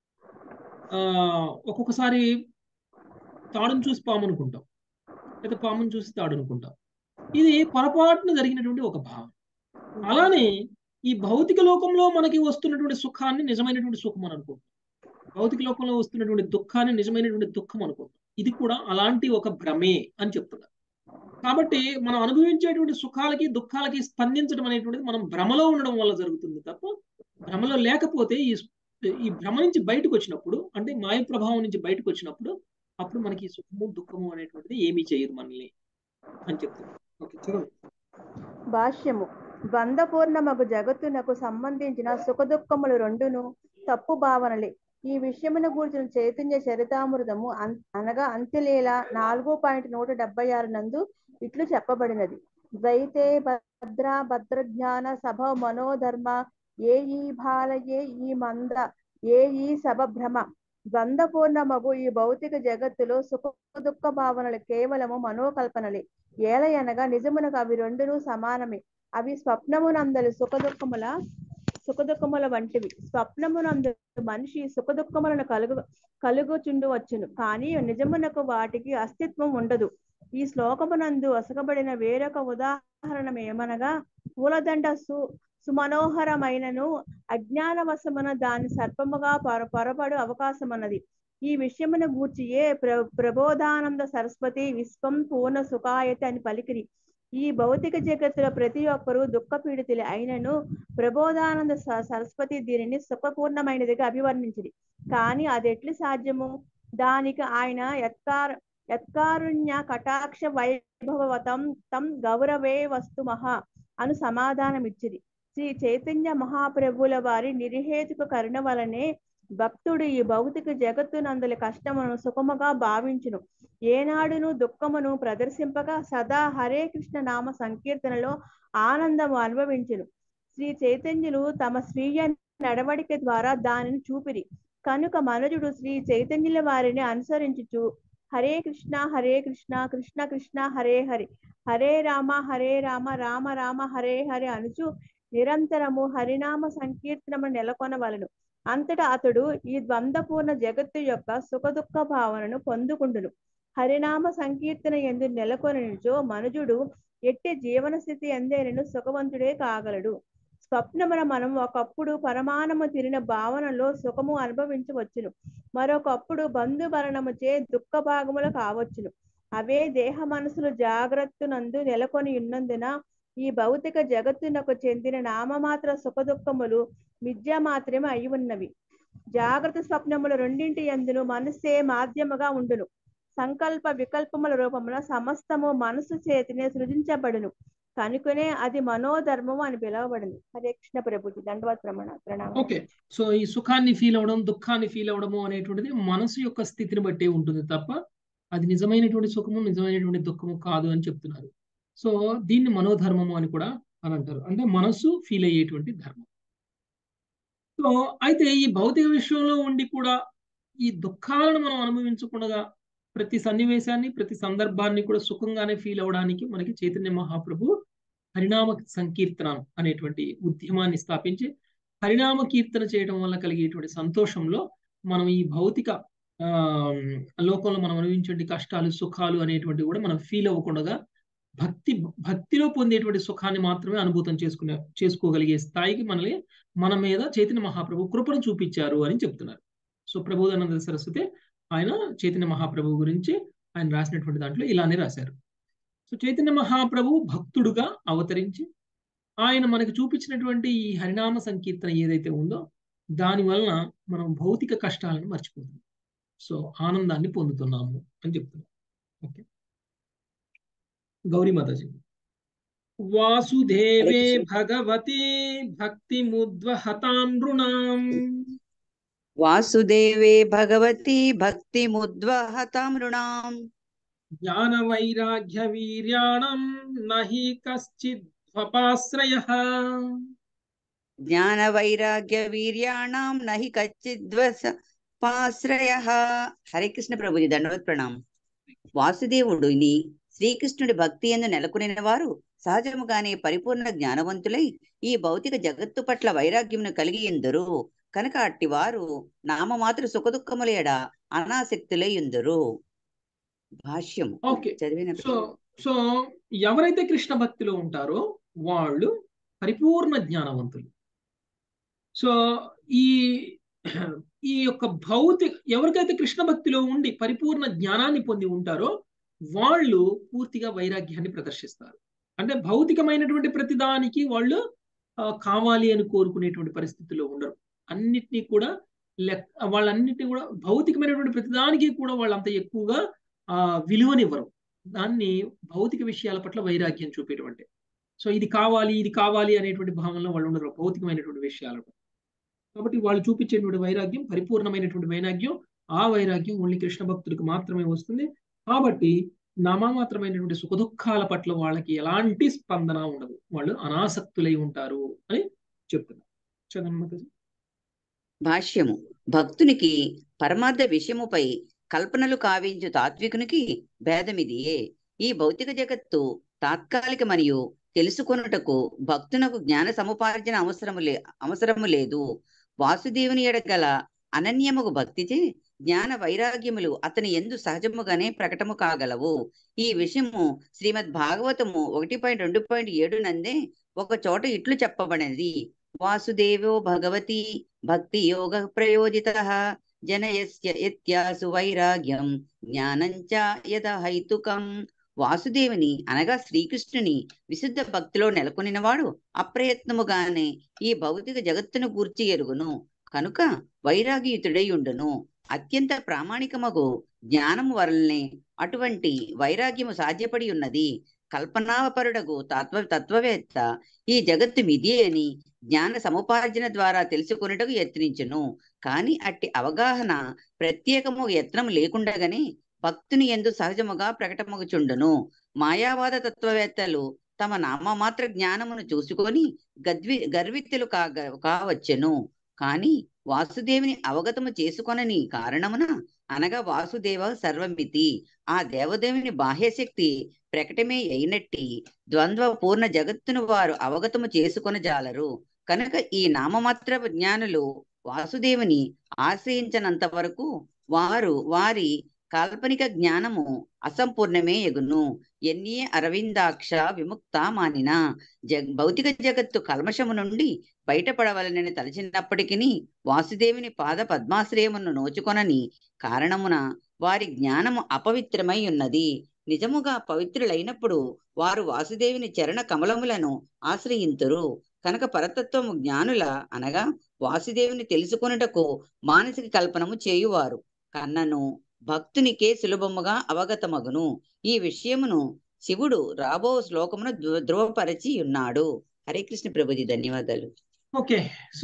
ఆ ఒక్కొక్కసారి తాడును చూసి పాము అనుకుంటాం, లేదా పామును చూసి తాడు అనుకుంటాం. ఇది పొరపాటున జరిగినటువంటి ఒక భావం. అలానే ఈ భౌతిక లోకంలో మనకి వస్తున్నటువంటి సుఖాన్ని నిజమైనటువంటి సుఖం అని అనుకుంటాం, భౌతిక లోకంలో వస్తున్నటువంటి దుఃఖాన్ని నిజమైనటువంటి దుఃఖం అనుకుంటాం. ఇది కూడా అలాంటి ఒక భ్రమే అని చెప్తున్నారు. కాబట్టి మనం అనుభవించేటువంటి సుఖాలకి దుఃఖాలకి స్పందించడం అనేటువంటిది మనం భ్రమలో ఉండడం వల్ల జరుగుతుంది తప్ప భ్రమలో లేకపోతే ఈ ఈ భ్రమ నుంచి బయటకు వచ్చినప్పుడు, అంటే మాయ ప్రభావం నుంచి బయటకు వచ్చినప్పుడు అప్పుడు మనకి సుఖము దుఃఖము అనేటువంటిది ఏమీ చేయదు మనల్ని అని చెప్తుంది. ఓకే, చదవండి. భాష్యము. బంధపూర్ణమగు జగత్తునకు సంబంధించిన సుఖ దుఃఖములు రెండును తప్పు భావనలే. ఈ విషయమును గూర్చిన చైతన్య చరితామృతము అనగా అంత్యలీల నాలుగు పాయింట్ నూట డెబ్బై ఆరు నందు ఇట్లు చెప్పబడినది. ద్వైతే భద్ర భద్రజ్ఞాన సభ మనోధర్మ ఏ ఈ బాలయే ఈ మంద ఏ ఈ సభభ్రమ. ద్వంద్వపూర్ణమగు ఈ భౌతిక జగత్తులో సుఖ దుఃఖ భావనలు కేవలము మనోకల్పనలే. ఏలయనగా నిజమునకు అవి రెండును సమానమే. అవి స్వప్నమునందలి సుఖ దుఃఖముల సుఖ దుఃఖముల వంటివి. స్వప్నమునందు మనిషి సుఖ దుఃఖములను కలుగు కలుగుచుండవచ్చును, కానీ నిజమునకు వాటికి అస్తిత్వం ఉండదు. ఈ శ్లోకమునందు అసగబడిన వేరొక ఉదాహరణ ఏమనగా పూలదండ సు సుమనోహరమైనను అజ్ఞానవశమున దాని సర్పముగా పొర పొరపడు అవకాశమన్నది. ఈ విషయమును గూర్చి ఏ ప్ర ప్రబోధానంద సరస్వతి విశ్వం పూర్ణ సుఖాయత అని పలికిరి. ఈ భౌతిక జగత్తులో ప్రతి ఒక్కరూ దుఃఖపీడితులే అయినను ప్రబోధానంద సరస్వతి దీనిని సుఖపూర్ణమైనదిగా అభివర్ణించింది. కానీ అది ఎట్లు సాధ్యము? దానికి ఆయన యత్కార యత్కారుణ్య కటాక్ష వైభవతం తం గౌరవే వస్తు మహా అను సమాధానం ఇచ్చిరి. శ్రీ చైతన్య మహాప్రభుల వారి నిర్హేతుక కరుణ వలనే భక్తుడు ఈ భౌతిక జగత్తునందలి కష్టమును సుఖముగా భావించును. ఏనాడును దుఃఖమును ప్రదర్శింపగా సదా హరే కృష్ణ నామ సంకీర్తనలో ఆనందము అనుభవించును. శ్రీ చైతన్యులు తమ స్వీయ నడవడిక ద్వారా దానిని చూపిరి కనుక మనుజుడు శ్రీ చైతన్యుల వారిని అనుసరించుచు హరే కృష్ణ హరే కృష్ణ కృష్ణ కృష్ణ హరే హరి హరే రామ హరే రామ రామ రామ హరే హరి అనుచు నిరంతరము హరినామ సంకీర్తనము నెలకొనవలను. అంతటా అతడు ఈ ద్వంద్వపూర్ణ జగత్తు యొక్క సుఖ దుఃఖ భావనను పొందుకుండును. హరినామ సంకీర్తన ఎందు నెలకొనచో మనుజుడు ఎట్టి జీవన స్థితి ఎందేనను సుఖవంతుడే కాగలడు. స్వప్నమున మనం ఒకప్పుడు పరమాణము తిరిన భావనలో సుఖము అనుభవించవచ్చును, మరొకప్పుడు బంధుభరణము చే దుఃఖ భాగములు కావచ్చును. అవే దేహ మనసులు జాగ్రత్తనందు నెలకొని ఉన్నందున ఈ భౌతిక జగత్తునకు చెందిన నామమాత్ర సుఖ దుఃఖములు మిథ్య మాత్రమే అయి ఉన్నవి. జాగ్రత్త స్వప్నములు రెండింటి యందును మనస్సే మాధ్యముగా ఉండును. సంకల్ప వికల్పముల రూపమున సమస్తము మనసు చేతినే సృజించబడును కనుకనే అది మనోధర్మము అని పిలువబడింది. హరే కృష్ణ ప్రభుజీ. దండవత్ ప్రమాణ ప్రణామం. ఓకే, సో ఈ సుఖాన్ని ఫీల్ అవడం, దుఃఖాన్ని ఫీల్ అవడము అనేటువంటిది మనసు యొక్క స్థితిని బట్టి ఉంటుంది తప్ప అది నిజమైనటువంటి సుఖము, నిజమైనటువంటి దుఃఖము కాదు అని చెప్తున్నారు. సో దీన్ని మనోధర్మము అని కూడా అని అంటారు, అంటే మనసు ఫీల్ అయ్యేటువంటి ధర్మం. సో అయితే ఈ భౌతిక విషయంలో ఉండి కూడా ఈ దుఃఖాలను మనం అనుభవించకుండా ప్రతి సన్నివేశాన్ని, ప్రతి సందర్భాన్ని కూడా సుఖంగానే ఫీల్ అవడానికి మనకి చైతన్య మహాప్రభు హరినామ సంకీర్తన అనేటువంటి ఉద్యమాన్ని స్థాపించి హరినామ కీర్తన చేయడం వల్ల కలిగేటువంటి సంతోషంలో మనం ఈ భౌతిక ఆ లోకంలో మనం అనుభవించే కష్టాలు, సుఖాలు అనేటువంటి కూడా మనం ఫీల్ అవ్వకుండా భక్తి భక్తిలో పొందేటువంటి సుఖాన్ని మాత్రమే అనుభూతం చేసుకునే చేసుకోగలిగే స్థాయికి మనల్ని మన మీద చైతన్య మహాప్రభు కృపను చూపించారు అని చెప్తున్నారు. సో ప్రబోధానంద సరస్వతి ఆయన చైతన్య మహాప్రభు గురించి ఆయన రాసినటువంటి దాంట్లో ఇలానే రాశారు. సో చైతన్య మహాప్రభు భక్తుడుగా అవతరించి ఆయన మనకు చూపించినటువంటి ఈ హరినామ సంకీర్తన ఏదైతే ఉందో దాని వలన మనం భౌతిక కష్టాలను మర్చిపోతున్నాం, సో ఆనందాన్ని పొందుతున్నాము అని చెప్తున్నాం. ఓకే, గౌరీ మాతాజీ. వాసుదేవే భగవతి భక్తి ముద్వహతాం నృణాం వాసుదేవే భగవతి భక్తి ముద్వహతాం నృణాం జ్ఞాన వైరాగ్య వీర్యాణం నహి కశ్చిద్వపాశ్రయః జ్ఞాన వైరాగ్య వీర్యాణం నహి కచ్చిద్వపాశ్రయః. హరే కృష్ణ ప్రభుజీ. దండవత్ ప్రణామం. వాసుదేవుడిని శ్రీకృష్ణుడి భక్తి యందు నెలకొనిన వారు సహజముగానే పరిపూర్ణ జ్ఞానవంతులై ఈ భౌతిక జగత్తు పట్ల వైరాగ్యమును కలిగి ఎందరు కనుక అట్టి వారు నామమాత్ర సుఖదుఖముల ఎడ అనాసక్తులై ఎందరు. భాష్యము. ఓకే, చదివిన సో సో ఎవరైతే కృష్ణ భక్తిలో ఉంటారో వాళ్ళు పరిపూర్ణ జ్ఞానవంతులు. సో ఈ ఈ యొక్క భౌతిక ఎవరికైతే కృష్ణ భక్తిలో ఉండి పరిపూర్ణ జ్ఞానాన్ని పొంది ఉంటారో వాళ్ళు పూర్తిగా వైరాగ్యాన్ని ప్రదర్శిస్తారు. అంటే భౌతికమైనటువంటి ప్రతిదానికి వాళ్ళు కావాలి అని కోరుకునేటువంటి పరిస్థితుల్లో ఉండరు. అన్నిటినీ కూడా లెక్క వాళ్ళన్నిటినీ కూడా భౌతికమైనటువంటి ప్రతిదానికి కూడా వాళ్ళు అంత ఎక్కువగా ఆ విలువనివ్వరు. దాన్ని భౌతిక విషయాల పట్ల వైరాగ్యం చూపేటువంటి, సో ఇది కావాలి ఇది కావాలి అనేటువంటి భావనలో వాళ్ళు ఉండరు భౌతికమైనటువంటి విషయాలు. కాబట్టి వాళ్ళు చూపించేటువంటి వైరాగ్యం పరిపూర్ణమైనటువంటి వైరాగ్యం. ఆ వైరాగ్యం ఓన్లీ కృష్ణ భక్తుడికి మాత్రమే వస్తుంది. కాబట్టి నామమాత్రమైనటువంటి సుఖదుఖాల పట్ల వాళ్ళకి ఎలాంటి స్పందన ఉండదు, వాళ్ళు అనాసక్తులై ఉంటారు అని చెప్తున్నారు. చదవమ్మా. భాష్యము. భక్తునికి పరమార్థ విషయముపై కల్పనలు కావించు తాత్వికునికి భేదమిదియే. ఈ భౌతిక జగత్తు తాత్కాలిక మరియు తెలుసుకొనుటకు భక్తునకు జ్ఞాన సముపార్జన అవసరము లే అవసరము లేదు. వాసుదేవుని ఎడగల అనన్యముగు భక్తిచే జ్ఞాన వైరాగ్యములు అతని ఎందు సహజముగానే ప్రకటము కాగలవు. ఈ విషయము శ్రీమద్ భాగవతము ఒకటి పాయింట్ రెండు పాయింట్ ఏడు నందే ఒక చోట ఇట్లు చెప్పబడినది. వాసుదేవో భగవతి భక్తి యోగ ప్రయోజితః జనయస్య యత్యాసు వైరాగ్యం జ్ఞానంచ యథహైతుకం. వాసుదేవుని అనగా శ్రీకృష్ణుని విశుద్ధ భక్తిలో నెలకొనినవాడు అప్రయత్నముగానే ఈ భౌతిక జగత్తును గూర్చి ఎరుగును కనుక వైరాగ్యయుతుడై ఉండును. అత్యంత ప్రామాణికమగు జ్ఞానము వలనే అటువంటి వైరాగ్యము సాధ్యపడి ఉన్నది కల్పనాపరుడగు తత్వ తత్వవేత్త ఈ జగత్తు మిథ్యే అని జ్ఞాన సముపార్జన ద్వారా తెలుసుకొనుటకు యత్నించును. కాని అట్టి అవగాహన ప్రత్యేకము యత్నం లేకుండగానే భక్తుని యందు సహజముగా ప్రకటమగుచుండును. మాయావాద తత్వవేత్తలు తమ నామమాత్ర జ్ఞానమును చూసుకొని గద్వి గర్విత్తులు కాగ కావచ్చెను. కాని వాసుదేవుని అవగతము చేసుకొనని కారణమున, అనగా వాసుదేవ సర్వమితి, ఆ దేవదేవుని బాహ్యశక్తి ప్రకటమే అయినట్టి ద్వంద్వ పూర్ణ జగత్తును వారు అవగతము చేసుకొనజాలరు. కనుక ఈ నామమాత్ర జ్ఞానులు వాసుదేవుని ఆశ్రయించనంత వరకు వారు వారి కాల్పనిక జ్ఞానము అసంపూర్ణమే ఎగును. ఎన్యే అరవిందాక్ష విముక్త మానిన జగ్ భౌతిక జగత్తు కల్మషము నుండి బయటపడవలనని తలచినప్పటికీ వాసుదేవుని పాద పద్మాశ్రయమును నోచుకొనని కారణమున వారి జ్ఞానము అపవిత్రమై ఉన్నది. నిజముగా పవిత్రులైనప్పుడు వారు వాసుదేవుని చరణ కమలములను ఆశ్రయింతురు. కనుక పరతత్వము జ్ఞానుల అనగా వాసుదేవుని తెలుసుకొనుటకు మానసిక కల్పనము చేయువారు కన్నను భక్తునికే సులభముగా అవగతమగును. ఈ విషయమును శివుడు రాబో శ్లోకమును ధృవపరచి ఉన్నాడు. హరే కృష్ణ ప్రభుజీ, ధన్యవాదాలు. ఓకే, సో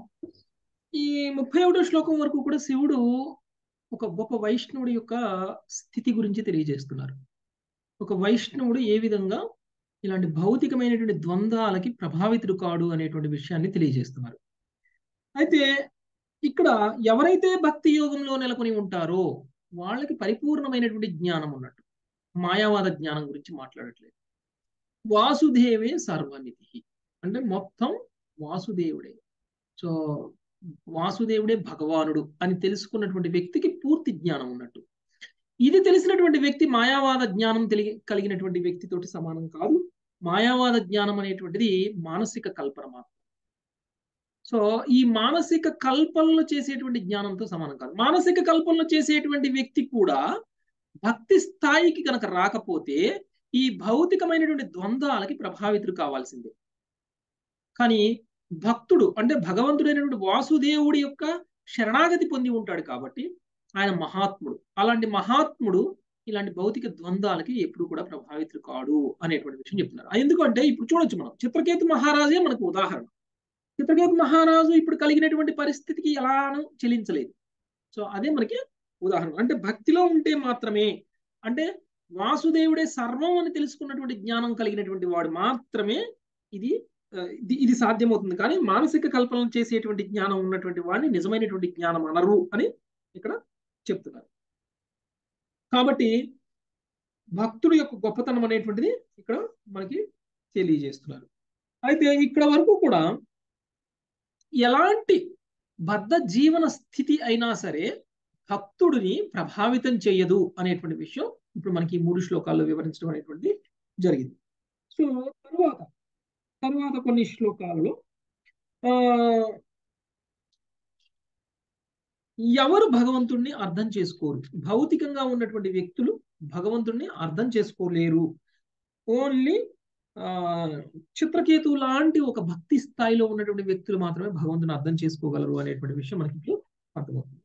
ఈ ముప్పై ఒకటో శ్లోకం వరకు కూడా శివుడు ఒక గొప్ప వైష్ణవుడి యొక్క స్థితి గురించి తెలియజేస్తున్నారు. ఒక వైష్ణవుడు ఏ విధంగా ఇలాంటి భౌతికమైనటువంటి ద్వంద్వాలకి ప్రభావితుడు కాడు అనేటువంటి విషయాన్ని తెలియజేస్తున్నారు. అయితే ఇక్కడ ఎవరైతే భక్తి యోగంలో నెలకొని ఉంటారో వాళ్ళకి పరిపూర్ణమైనటువంటి జ్ఞానం ఉన్నట్టు. మాయావాద జ్ఞానం గురించి మాట్లాడట్లేదు. వాసుదేవే సర్వమితి అంటే మొత్తం వాసుదేవుడే. సో వాసుదేవుడే భగవానుడు అని తెలుసుకున్నటువంటి వ్యక్తికి పూర్తి జ్ఞానం ఉన్నట్టు. ఇది తెలిసినటువంటి వ్యక్తి మాయావాద జ్ఞానం తెలిగి కలిగినటువంటి వ్యక్తితోటి సమానం కాదు. మాయావాద జ్ఞానం అనేటువంటిది మానసిక కల్పన మాత్రం. సో ఈ మానసిక కల్పనలు చేసేటువంటి జ్ఞానంతో సమానం కాదు. మానసిక కల్పనలు చేసేటువంటి వ్యక్తి కూడా భక్తి స్థాయికి కనుక రాకపోతే ఈ భౌతికమైనటువంటి ద్వంద్వాలకి ప్రభావితుడు కావాల్సిందే. కానీ భక్తుడు అంటే భగవంతుడైనటువంటి వాసుదేవుడి యొక్క శరణాగతి పొంది ఉంటాడు కాబట్టి ఆయన మహాత్ముడు. అలాంటి మహాత్ముడు ఇలాంటి భౌతిక ద్వంద్వాలకి ఎప్పుడు కూడా ప్రభావితుడు కాడు అనేటువంటి విషయం చెప్తున్నారు. ఎందుకంటే ఇప్పుడు చూడొచ్చు మనం, చిత్రకేతు మహారాజే మనకు ఉదాహరణ. చిత్రకేతు మహారాజు ఇప్పుడు కలిగినటువంటి పరిస్థితికి ఎలానూ చెలించలేదు. సో అదే మనకి ఉదాహరణ. అంటే భక్తిలో ఉంటే మాత్రమే, అంటే వాసుదేవుడే సర్వం అని తెలుసుకున్నటువంటి జ్ఞానం కలిగినటువంటి వాడు మాత్రమే ఇది ఇది సాధ్యమవుతుంది. కానీ మానసిక కల్పనలు చేసేటువంటి జ్ఞానం ఉన్నటువంటి వాడిని నిజమైనటువంటి జ్ఞానం అనరు అని ఇక్కడ చెప్తున్నారు. కాబట్టి భక్తుడు యొక్క గొప్పతనం అనేటువంటిది ఇక్కడ మనకి తెలియజేస్తున్నారు. అయితే ఇక్కడ వరకు కూడా ఎలాంటి బద్ధ జీవన స్థితి అయినా సరే భక్తుడిని ప్రభావితం చేయదు అనేటువంటి విషయం ఇప్పుడు మనకి మూడు శ్లోకాల్లో వివరించడం అనేటువంటి జరిగింది. సో తరువాత తరువాత కొన్ని శ్లోకాలలో ఆ ఎవరు భగవంతుణ్ణి అర్థం చేసుకోరు, భౌతికంగా ఉన్నటువంటి వ్యక్తులు భగవంతుణ్ణి అర్థం చేసుకోలేరు. ఓన్లీ ఆ చిత్రకేతు లాంటి ఒక భక్తి స్థాయిలో ఉన్నటువంటి వ్యక్తులు మాత్రమే భగవంతుని అర్థం చేసుకోగలరు అనేటువంటి విషయం మనకి ఇప్పుడు అర్థమవుతుంది.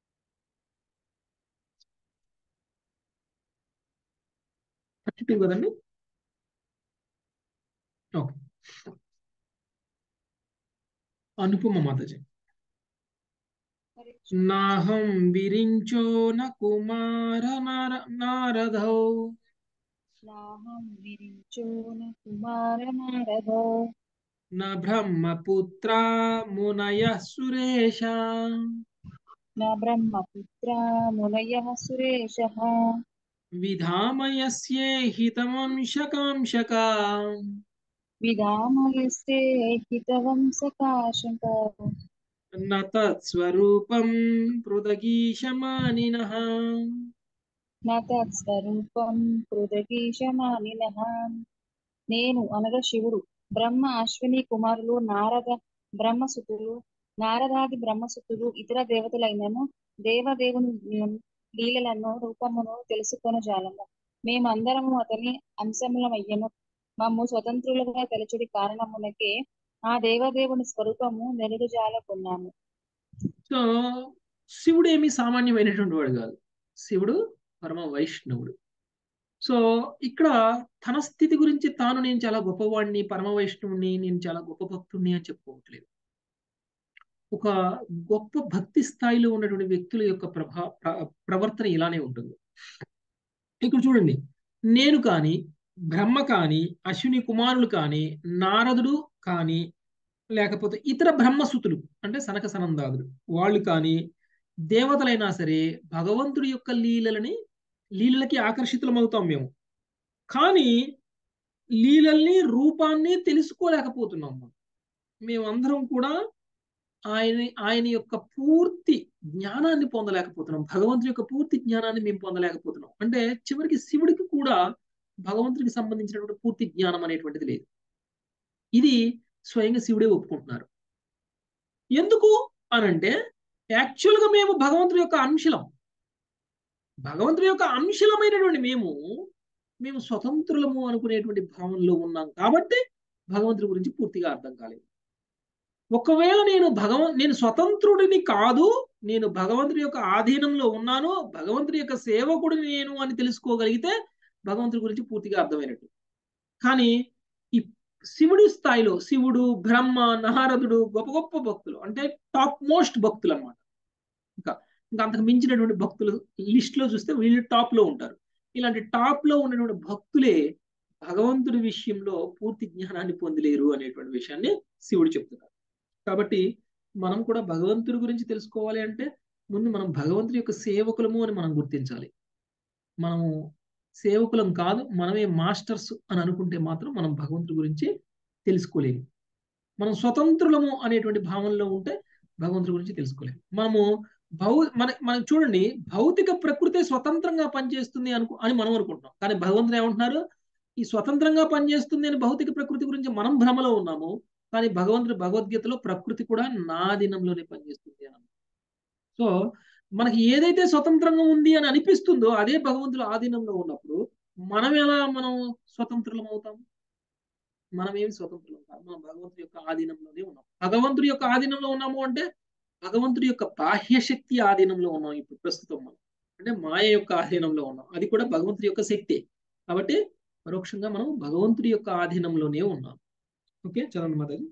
కదండి. ఓకే, అనుపమ మాతాజీ. నాహం విరించో న కుమార నారదౌ నాహం విరించో న కుమార నారదౌ న బ్రహ్మపుత్ర మునయః సురేష న బ్రహ్మపుత్ర మునయః సురేషః విధామయస్యే హితవంశకాంశకా విధామయస్తే హితవంశకాశంకా న తత్స్వరూపం పృథగీశమానినః న తత్స్వరూపం పృథగీశమానినః. నేను అనగా శివుడు, బ్రహ్మ అశ్విని కుమారులు నారద బ్రహ్మసుతులు నారదాది బ్రహ్మసుతులు ఇతర దేవతలైనను దేవదేవుని లీలలను రూపమును తెలుసుకొనజాలము. మేమందరము అతని అంశములమయ్యము. మమ్ము స్వతంత్రులుగా తలచుడి కారణమునకే ఆ దేవదేవుని స్వరూపము నెరుగుజాలకున్నాము. సో శివుడు ఏమి సామాన్యమైనటువంటి వాడు కాదు. శివుడు పరమ వైష్ణవుడు. సో ఇక్కడ తన స్థితి గురించి తాను నేను చాలా గొప్పవాడిని, పరమ వైష్ణవుని, నేను చాలా గొప్ప భక్తుడిని అని చెప్పుకోవట్లేదు. ఒక గొప్ప భక్తి స్థాయిలో ఉన్నటువంటి వ్యక్తుల యొక్క ప్రభా ప్ర- ప్రవర్తన ఇలానే ఉంటుంది. ఇక్కడ చూడండి, నేను కానీ, బ్రహ్మ కానీ, అశ్విని కుమారులు కానీ, నారదుడు కానీ, లేకపోతే ఇతర బ్రహ్మసుతులు అంటే సనక సనందాదులు వాళ్ళు కానీ, దేవతలైనా సరే భగవంతుడి యొక్క లీలలని లీలలకి ఆకర్షితులమవుతాం మేము. కానీ లీలల్ని రూపాన్ని తెలుసుకోలేకపోతున్నాం. మనం మేమందరం కూడా ఆయన ఆయన యొక్క పూర్తి జ్ఞానాన్ని పొందలేకపోతున్నాం. భగవంతుడి యొక్క పూర్తి జ్ఞానాన్ని మేము పొందలేకపోతున్నాం. అంటే చివరికి శివుడికి కూడా భగవంతుడికి సంబంధించినటువంటి పూర్తి జ్ఞానం అనేటువంటిది లేదు. ఇది స్వయంగా శివుడే ఒప్పుకుంటున్నారు. ఎందుకు అనంటే యాక్చువల్గా మేము భగవంతుడి యొక్క అంశలం. భగవంతుడి యొక్క అంశలమైనటువంటి మేము మేము స్వతంత్రులము అనుకునేటువంటి భావనలో ఉన్నాం కాబట్టి భగవంతుడి గురించి పూర్తిగా అర్థం కాలేదు. ఒకవేళ నేను భగవ నేను స్వతంత్రుడిని కాదు, నేను భగవంతుడి యొక్క ఆధీనంలో ఉన్నాను, భగవంతుడి యొక్క సేవకుడిని నేను అని తెలుసుకోగలిగితే భగవంతుడి గురించి పూర్తిగా అర్థమైనట్టు. కానీ ఈ శివుడి స్థాయిలో శివుడు, బ్రహ్మ, నారదుడు గొప్ప గొప్ప భక్తులు, అంటే టాప్ మోస్ట్ భక్తులు అన్నమాట. ఇంకా ఇంకా అంతకు మించినటువంటి భక్తులు లిస్ట్ లో చూస్తే వీళ్ళు టాప్ లో ఉంటారు. ఇలాంటి టాప్ లో ఉన్నటువంటి భక్తులే భగవంతుడి విషయంలో పూర్తి జ్ఞానాన్ని పొందలేరు అనేటువంటి విషయాన్ని శివుడు చెప్తున్నారు. కాబట్టి మనం కూడా భగవంతుడి గురించి తెలుసుకోవాలి అంటే ముందు మనం భగవంతుడి యొక్క సేవకులము అని మనం గుర్తించాలి. మనము సేవకులం కాదు, మనమే మాస్టర్స్ అని అనుకుంటే మాత్రం మనం భగవంతుడి గురించి తెలుసుకోలేము. మనం స్వతంత్రులము అనేటువంటి భావనలో ఉంటే భగవంతుడి గురించి తెలుసుకోలేము. మనము భౌ మన మనం చూడండి, భౌతిక ప్రకృతి స్వతంత్రంగా పనిచేస్తుంది అనుకు అని మనం అనుకుంటున్నాం. కానీ భగవంతుడు ఏమంటున్నారు, ఈ స్వతంత్రంగా పనిచేస్తుంది అని భౌతిక ప్రకృతి గురించి మనం భ్రమలో ఉన్నాము. కానీ భగవంతుడు భగవద్గీతలో ప్రకృతి కూడా నా అధీనంలోనే పనిచేస్తుంది అని. సో మనకి ఏదైతే స్వతంత్రంగా ఉంది అని అనిపిస్తుందో అదే భగవంతుడు ఆధీనంలో ఉన్నప్పుడు మనం ఎలా మనం స్వతంత్రులం అవుతాం? మనం ఏమి స్వతంత్రులం కాదు, మనం భగవంతుడి యొక్క ఆధీనంలోనే ఉన్నాం. భగవంతుడి యొక్క ఆధీనంలో ఉన్నాము అంటే భగవంతుడి యొక్క బాహ్య శక్తి ఆధీనంలో ఉన్నాం. ఇప్పుడు ప్రస్తుతం మనం అంటే మాయ యొక్క ఆధీనంలో ఉన్నాం. అది కూడా భగవంతుడి యొక్క శక్తి. కాబట్టి పరోక్షంగా మనం భగవంతుడి యొక్క ఆధీనంలోనే ఉన్నాం. ఓకే, చదవండి మాతాజీ.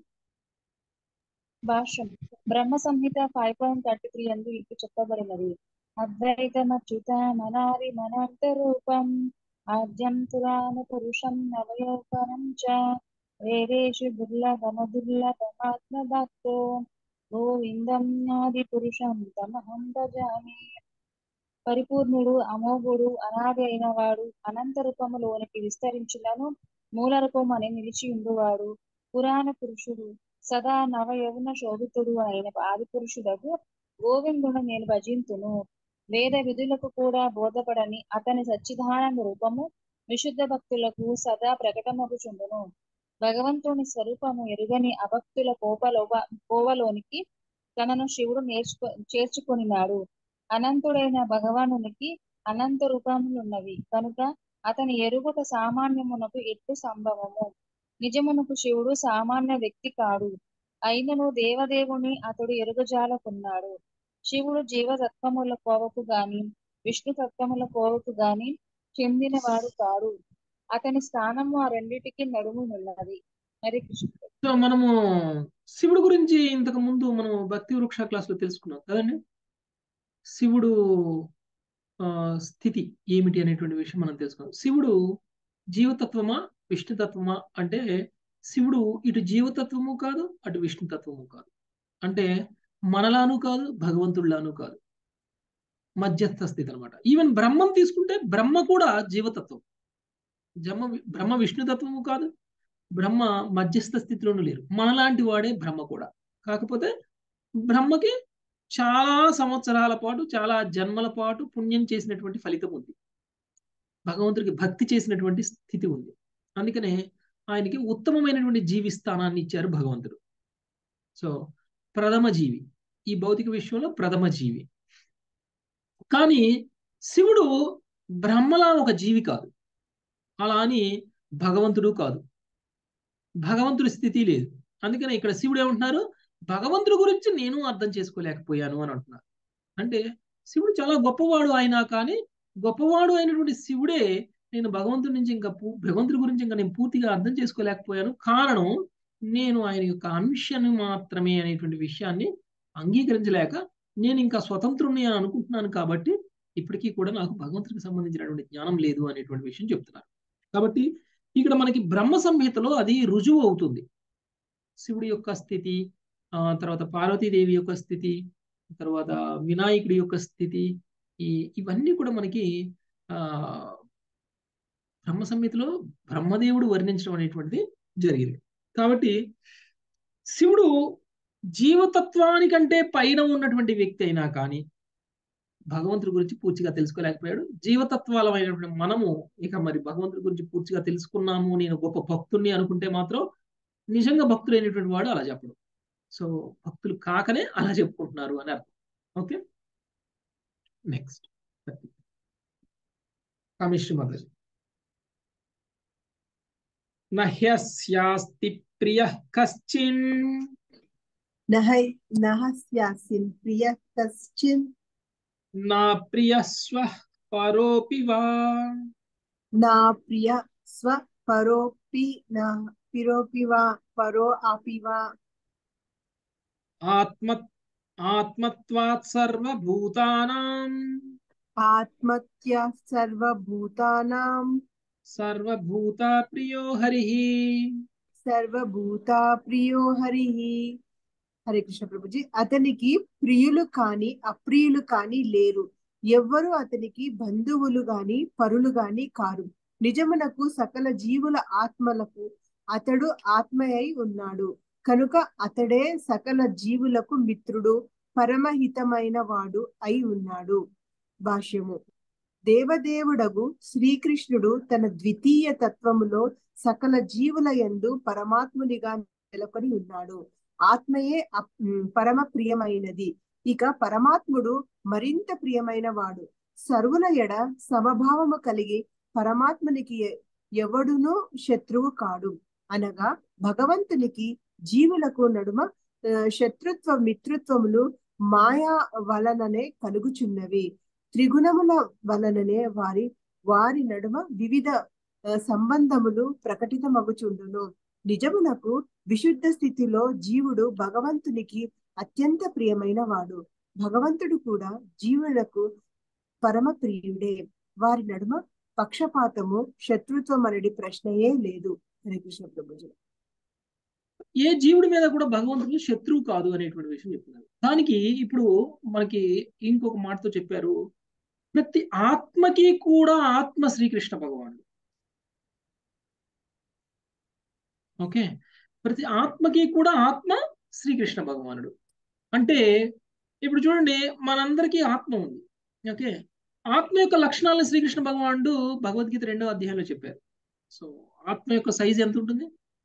భాష్యం. Brahma Samhita five point thirty three అందు ఇటు చెప్పబడినది. అద్వైతమచ్యుత మనారి మనంతరూపం ఆద్యం పురాణ పురుషం నవయోపనం చ వేదేషు దుర్లభమదుర్లభమాత్మ భక్తో గోవిందం ఆది పురుషం తమహం భజామి. పరిపూర్ణుడు, అమోఘుడు, అనాది అయిన వాడు, అనంత రూపములోనికి విస్తరించులను మూల రూపం అని నిలిచి ఉండువాడు, పురాణ పురుషుడు, సదా నవ యౌవన శోభితుడు అయిన ఆది పురుషుడకు గోవిందుడు నేను భజింతును. వేద విధులకు కూడా బోధపడని అతని సచ్చిదానంద రూపము విశుద్ధ భక్తులకు సదా ప్రకటమగుచుండును. భగవంతుని స్వరూపము ఎరుగని అభక్తుల కోపలోవ కోవలోనికి తనను శివుడు నేర్చుకో చేర్చుకొనినాడు. అనంతుడైన భగవానునికి అనంత రూపములున్నవి కనుక అతని ఎరుగుట సామాన్యమునకు ఎట్టు సంభవము. నిజమునకు శివుడు సామాన్య వ్యక్తి కాడు, అయినను దేవదేవుని అతడు ఎరుగజాలకున్నాడు. శివుడు జీవతత్వముల కోవకు గాని విష్ణు తత్వముల కోవకు గాని చెందినవాడు కాడు. అతని స్థానము ఆ రెండిటికి నడుమునున్నది. హరే కృష్ణ. సో మనము శివుడు గురించి ఇంతకు ముందు మనం భక్తి వృక్ష క్లాస్ లో తెలుసుకున్నాం కదండి. శివుడు ఆ స్థితి ఏమిటి అనేటువంటి విషయం మనం తెలుసుకున్నాం. శివుడు జీవతత్వమా విష్ణుతత్వమా అంటే శివుడు ఇటు జీవతత్వము కాదు, అటు విష్ణుతత్వము కాదు. అంటే మనలాను కాదు, భగవంతుడిలాను కాదు, మధ్యస్థ స్థితి అనమాట. ఈవెన్ బ్రహ్మం తీసుకుంటే బ్రహ్మ కూడా జీవతత్వం. బ్రహ్మ బ్రహ్మ విష్ణుతత్వము కాదు, బ్రహ్మ మధ్యస్థ స్థితిలోనూ లేరు. మనలాంటి వాడే బ్రహ్మ కూడా. కాకపోతే బ్రహ్మకి చాలా సంవత్సరాల పాటు, చాలా జన్మల పాటు పుణ్యం చేసినటువంటి ఫలితం ఉంది. భగవంతుడికి భక్తి చేసినటువంటి స్థితి ఉంది. అందుకనే ఆయనకి ఉత్తమమైనటువంటి జీవి స్థానాన్ని ఇచ్చారు భగవంతుడు. సో ప్రథమ జీవి, ఈ భౌతిక విశ్వంలో ప్రథమ జీవి. కానీ శివుడు బ్రహ్మలా ఒక జీవి కాదు, అలా అని భగవంతుడు కాదు. భగవంతుడి స్థితి లేదు. అందుకనే ఇక్కడ శివుడు ఏమంటున్నారు, భగవంతుడి గురించి నేను అర్థం చేసుకోలేకపోయాను అని అంటున్నారు. అంటే శివుడు చాలా గొప్పవాడు అయినా కానీ గొప్పవాడు అయినటువంటి శివుడే నేను భగవంతుడి నుంచి ఇంకా పూ భగవంతుడి గురించి ఇంకా నేను పూర్తిగా అర్థం చేసుకోలేకపోయాను. కారణం నేను ఆయన యొక్క అంశను మాత్రమే అనేటువంటి విషయాన్ని అంగీకరించలేక నేను ఇంకా స్వతంత్రుణ్ణి అని అనుకుంటున్నాను. కాబట్టి ఇప్పటికీ కూడా నాకు భగవంతుడికి సంబంధించినటువంటి జ్ఞానం లేదు అనేటువంటి విషయం చెప్తున్నారు. కాబట్టి ఇక్కడ మనకి బ్రహ్మ సంహితలో అది రుజువు అవుతుంది. శివుడి యొక్క స్థితి, ఆ తర్వాత పార్వతీదేవి యొక్క స్థితి, తర్వాత వినాయకుడి యొక్క స్థితి, ఈ ఇవన్నీ కూడా మనకి ఆ బ్రహ్మ సంహితలో బ్రహ్మదేవుడు వర్ణించడం అనేటువంటిది జరిగింది. కాబట్టి శివుడు జీవతత్వానికంటే పైన ఉన్నటువంటి వ్యక్తి అయినా కానీ భగవంతుడి గురించి పూర్తిగా తెలుసుకోలేకపోయాడు. జీవతత్వాలమైనటువంటి మనము ఇక మరి భగవంతుడి గురించి పూర్తిగా తెలుసుకున్నాము, నేను గొప్ప భక్తుడిని అనుకుంటే మాత్రం నిజంగా భక్తులైనటువంటి వాడు అలా చెప్పడు. సో భక్తులు కాకనే అలా చెప్పుకుంటున్నారు అని అర్థం. Okay, next Kameshwari Mataji. నహ్యస్యాస్తి ప్రియః కశ్చిన్ నహస్యాస్తి ప్రియః కశ్చిన్ నా ప్రియస్వః పరోపి వా నా ప్రియ స్వ పరోపి నా పిరోపి వా పరో అపి వా ఆత్మ ఆత్మత్వాత్ సర్వభూతానాం ఆత్మత్య సర్వభూతానాం సర్వభూత ప్రియో హరిః సర్వభూత ప్రియో హరిః. హరే కృష్ణ ప్రభుజీ. అతనికి ప్రియులు కాని అప్రియులు కాని లేరు. ఎవ్వరు అతనికి బంధువులు గాని పరులు గాని కారు. నిజమునకు సకల జీవుల ఆత్మలకు అతడు ఆత్మయై ఉన్నాడు కనుక అతడే సకల జీవులకు మిత్రుడు, పరమహితమైన వాడు అయి ఉన్నాడు. భాష్యము. దేవదేవుడగు శ్రీకృష్ణుడు తన ద్వితీయ తత్వములో సకల జీవుల యందు పరమాత్మునిగా నెలకొని ఉన్నాడు. ఆత్మయే పరమ ప్రియమైనది. ఇక పరమాత్ముడు మరింత ప్రియమైన వాడు. సర్వుల ఎడ సమభావము కలిగి పరమాత్మునికి ఎవడునూ శత్రువు కాడు. అనగా భగవంతునికి జీవులకు నడుమ శత్రుత్వ మిత్రుత్వములు మాయా వలననే కలుగుచున్నవి. త్రిగుణముల వలననే వారి వారి నడుమ వివిధ సంబంధములు ప్రకటితమగుచుండును. నిజమునకు విశుద్ధ స్థితిలో జీవుడు భగవంతునికి అత్యంత ప్రియమైన వాడు. భగవంతుడు కూడా జీవులకు పరమ ప్రియుడే. వారి నడుమ పక్షపాతము శత్రుత్వం అనేది ప్రశ్నయే లేదు. హరే కృష్ణ ప్రభుజీ. ఏ జీవుడి మీద కూడా భగవంతుడు శత్రువు కాదు అనేటువంటి విషయం చెప్తున్నారు. దానికి ఇప్పుడు మనకి ఇంకొక మాటతో చెప్పారు, ప్రతి ఆత్మకి కూడా ఆత్మ శ్రీకృష్ణ భగవానుడు. ఓకే, ప్రతి ఆత్మకి కూడా ఆత్మ శ్రీకృష్ణ భగవానుడు. అంటే ఇప్పుడు చూడండి, మనందరికీ ఆత్మ ఉంది. ఓకే, ఆత్మ యొక్క లక్షణాలను శ్రీకృష్ణ భగవానుడు భగవద్గీత రెండో అధ్యాయంలో చెప్పారు. సో ఆత్మ యొక్క సైజ్ ఎంత ఉంటుంది?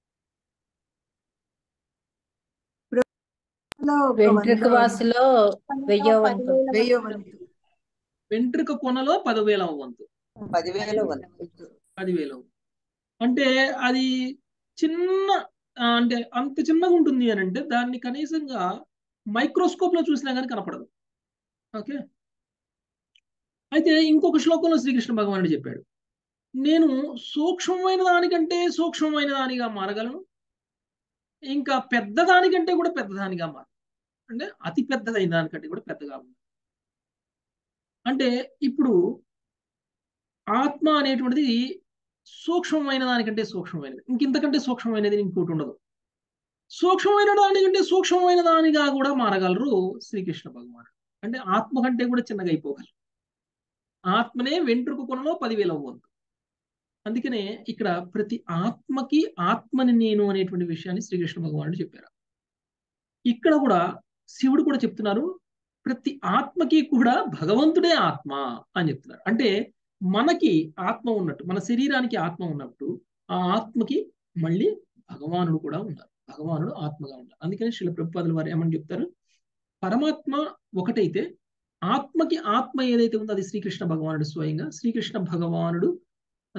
వెంట్రుక వాసులో వెయ్యో వంతు వెయ్యో వంతు వెంట్రుక కొనలో పదివేల వంతు పదివేల వంతు పదివేల అంటే అది చిన్న, అంటే అంత చిన్నగా ఉంటుంది అని అంటే దాన్ని కనీసంగా మైక్రోస్కోప్ లో చూసినా కానీ కనపడదు. ఓకే, అయితే ఇంకొక శ్లోకంలో శ్రీకృష్ణ భగవానుడు చెప్పాడు, నేను సూక్ష్మమైన దానికంటే సూక్ష్మమైన దానిగా మారగలను, ఇంకా పెద్దదానికంటే కూడా పెద్దదానిగా మారు, అంటే అతి పెద్దదైన దానికంటే కూడా పెద్దగా ఉంది. అంటే ఇప్పుడు ఆత్మ అనేటువంటిది సూక్ష్మమైన దానికంటే సూక్ష్మమైనది, ఇంకింతకంటే సూక్ష్మమైనది ఇంకోటి ఉండదు. సూక్ష్మమైన దానికంటే సూక్ష్మమైన దానిగా కూడా మారగలరు శ్రీకృష్ణ భగవానుడు. అంటే ఆత్మ కంటే కూడా చిన్నగా అయిపోగలరు. ఆత్మనే వెంట్రుక కొనలో పదివేల వంతు. అందుకనే ఇక్కడ ప్రతి ఆత్మకి ఆత్మని నేను అనేటువంటి విషయాన్ని శ్రీకృష్ణ భగవానుడు చెప్పారు. ఇక్కడ కూడా శివుడు కూడా చెప్తున్నారు, ప్రతి ఆత్మకి కూడా భగవంతుడే ఆత్మ అని చెప్తున్నారు. అంటే మనకి ఆత్మ ఉన్నట్టు, మన శరీరానికి ఆత్మ ఉన్నట్టు ఆ ఆత్మకి మళ్ళీ భగవానుడు కూడా ఉన్నారు. భగవానుడు ఆత్మగా ఉన్నారు. అందుకని శ్రీల ప్రభుపాదుల వారు ఏమని చెప్తారు, పరమాత్మ ఒకటైతే ఆత్మకి ఆత్మ ఏదైతే ఉందో అది శ్రీకృష్ణ భగవానుడు స్వయంగా. శ్రీకృష్ణ భగవానుడు ఆ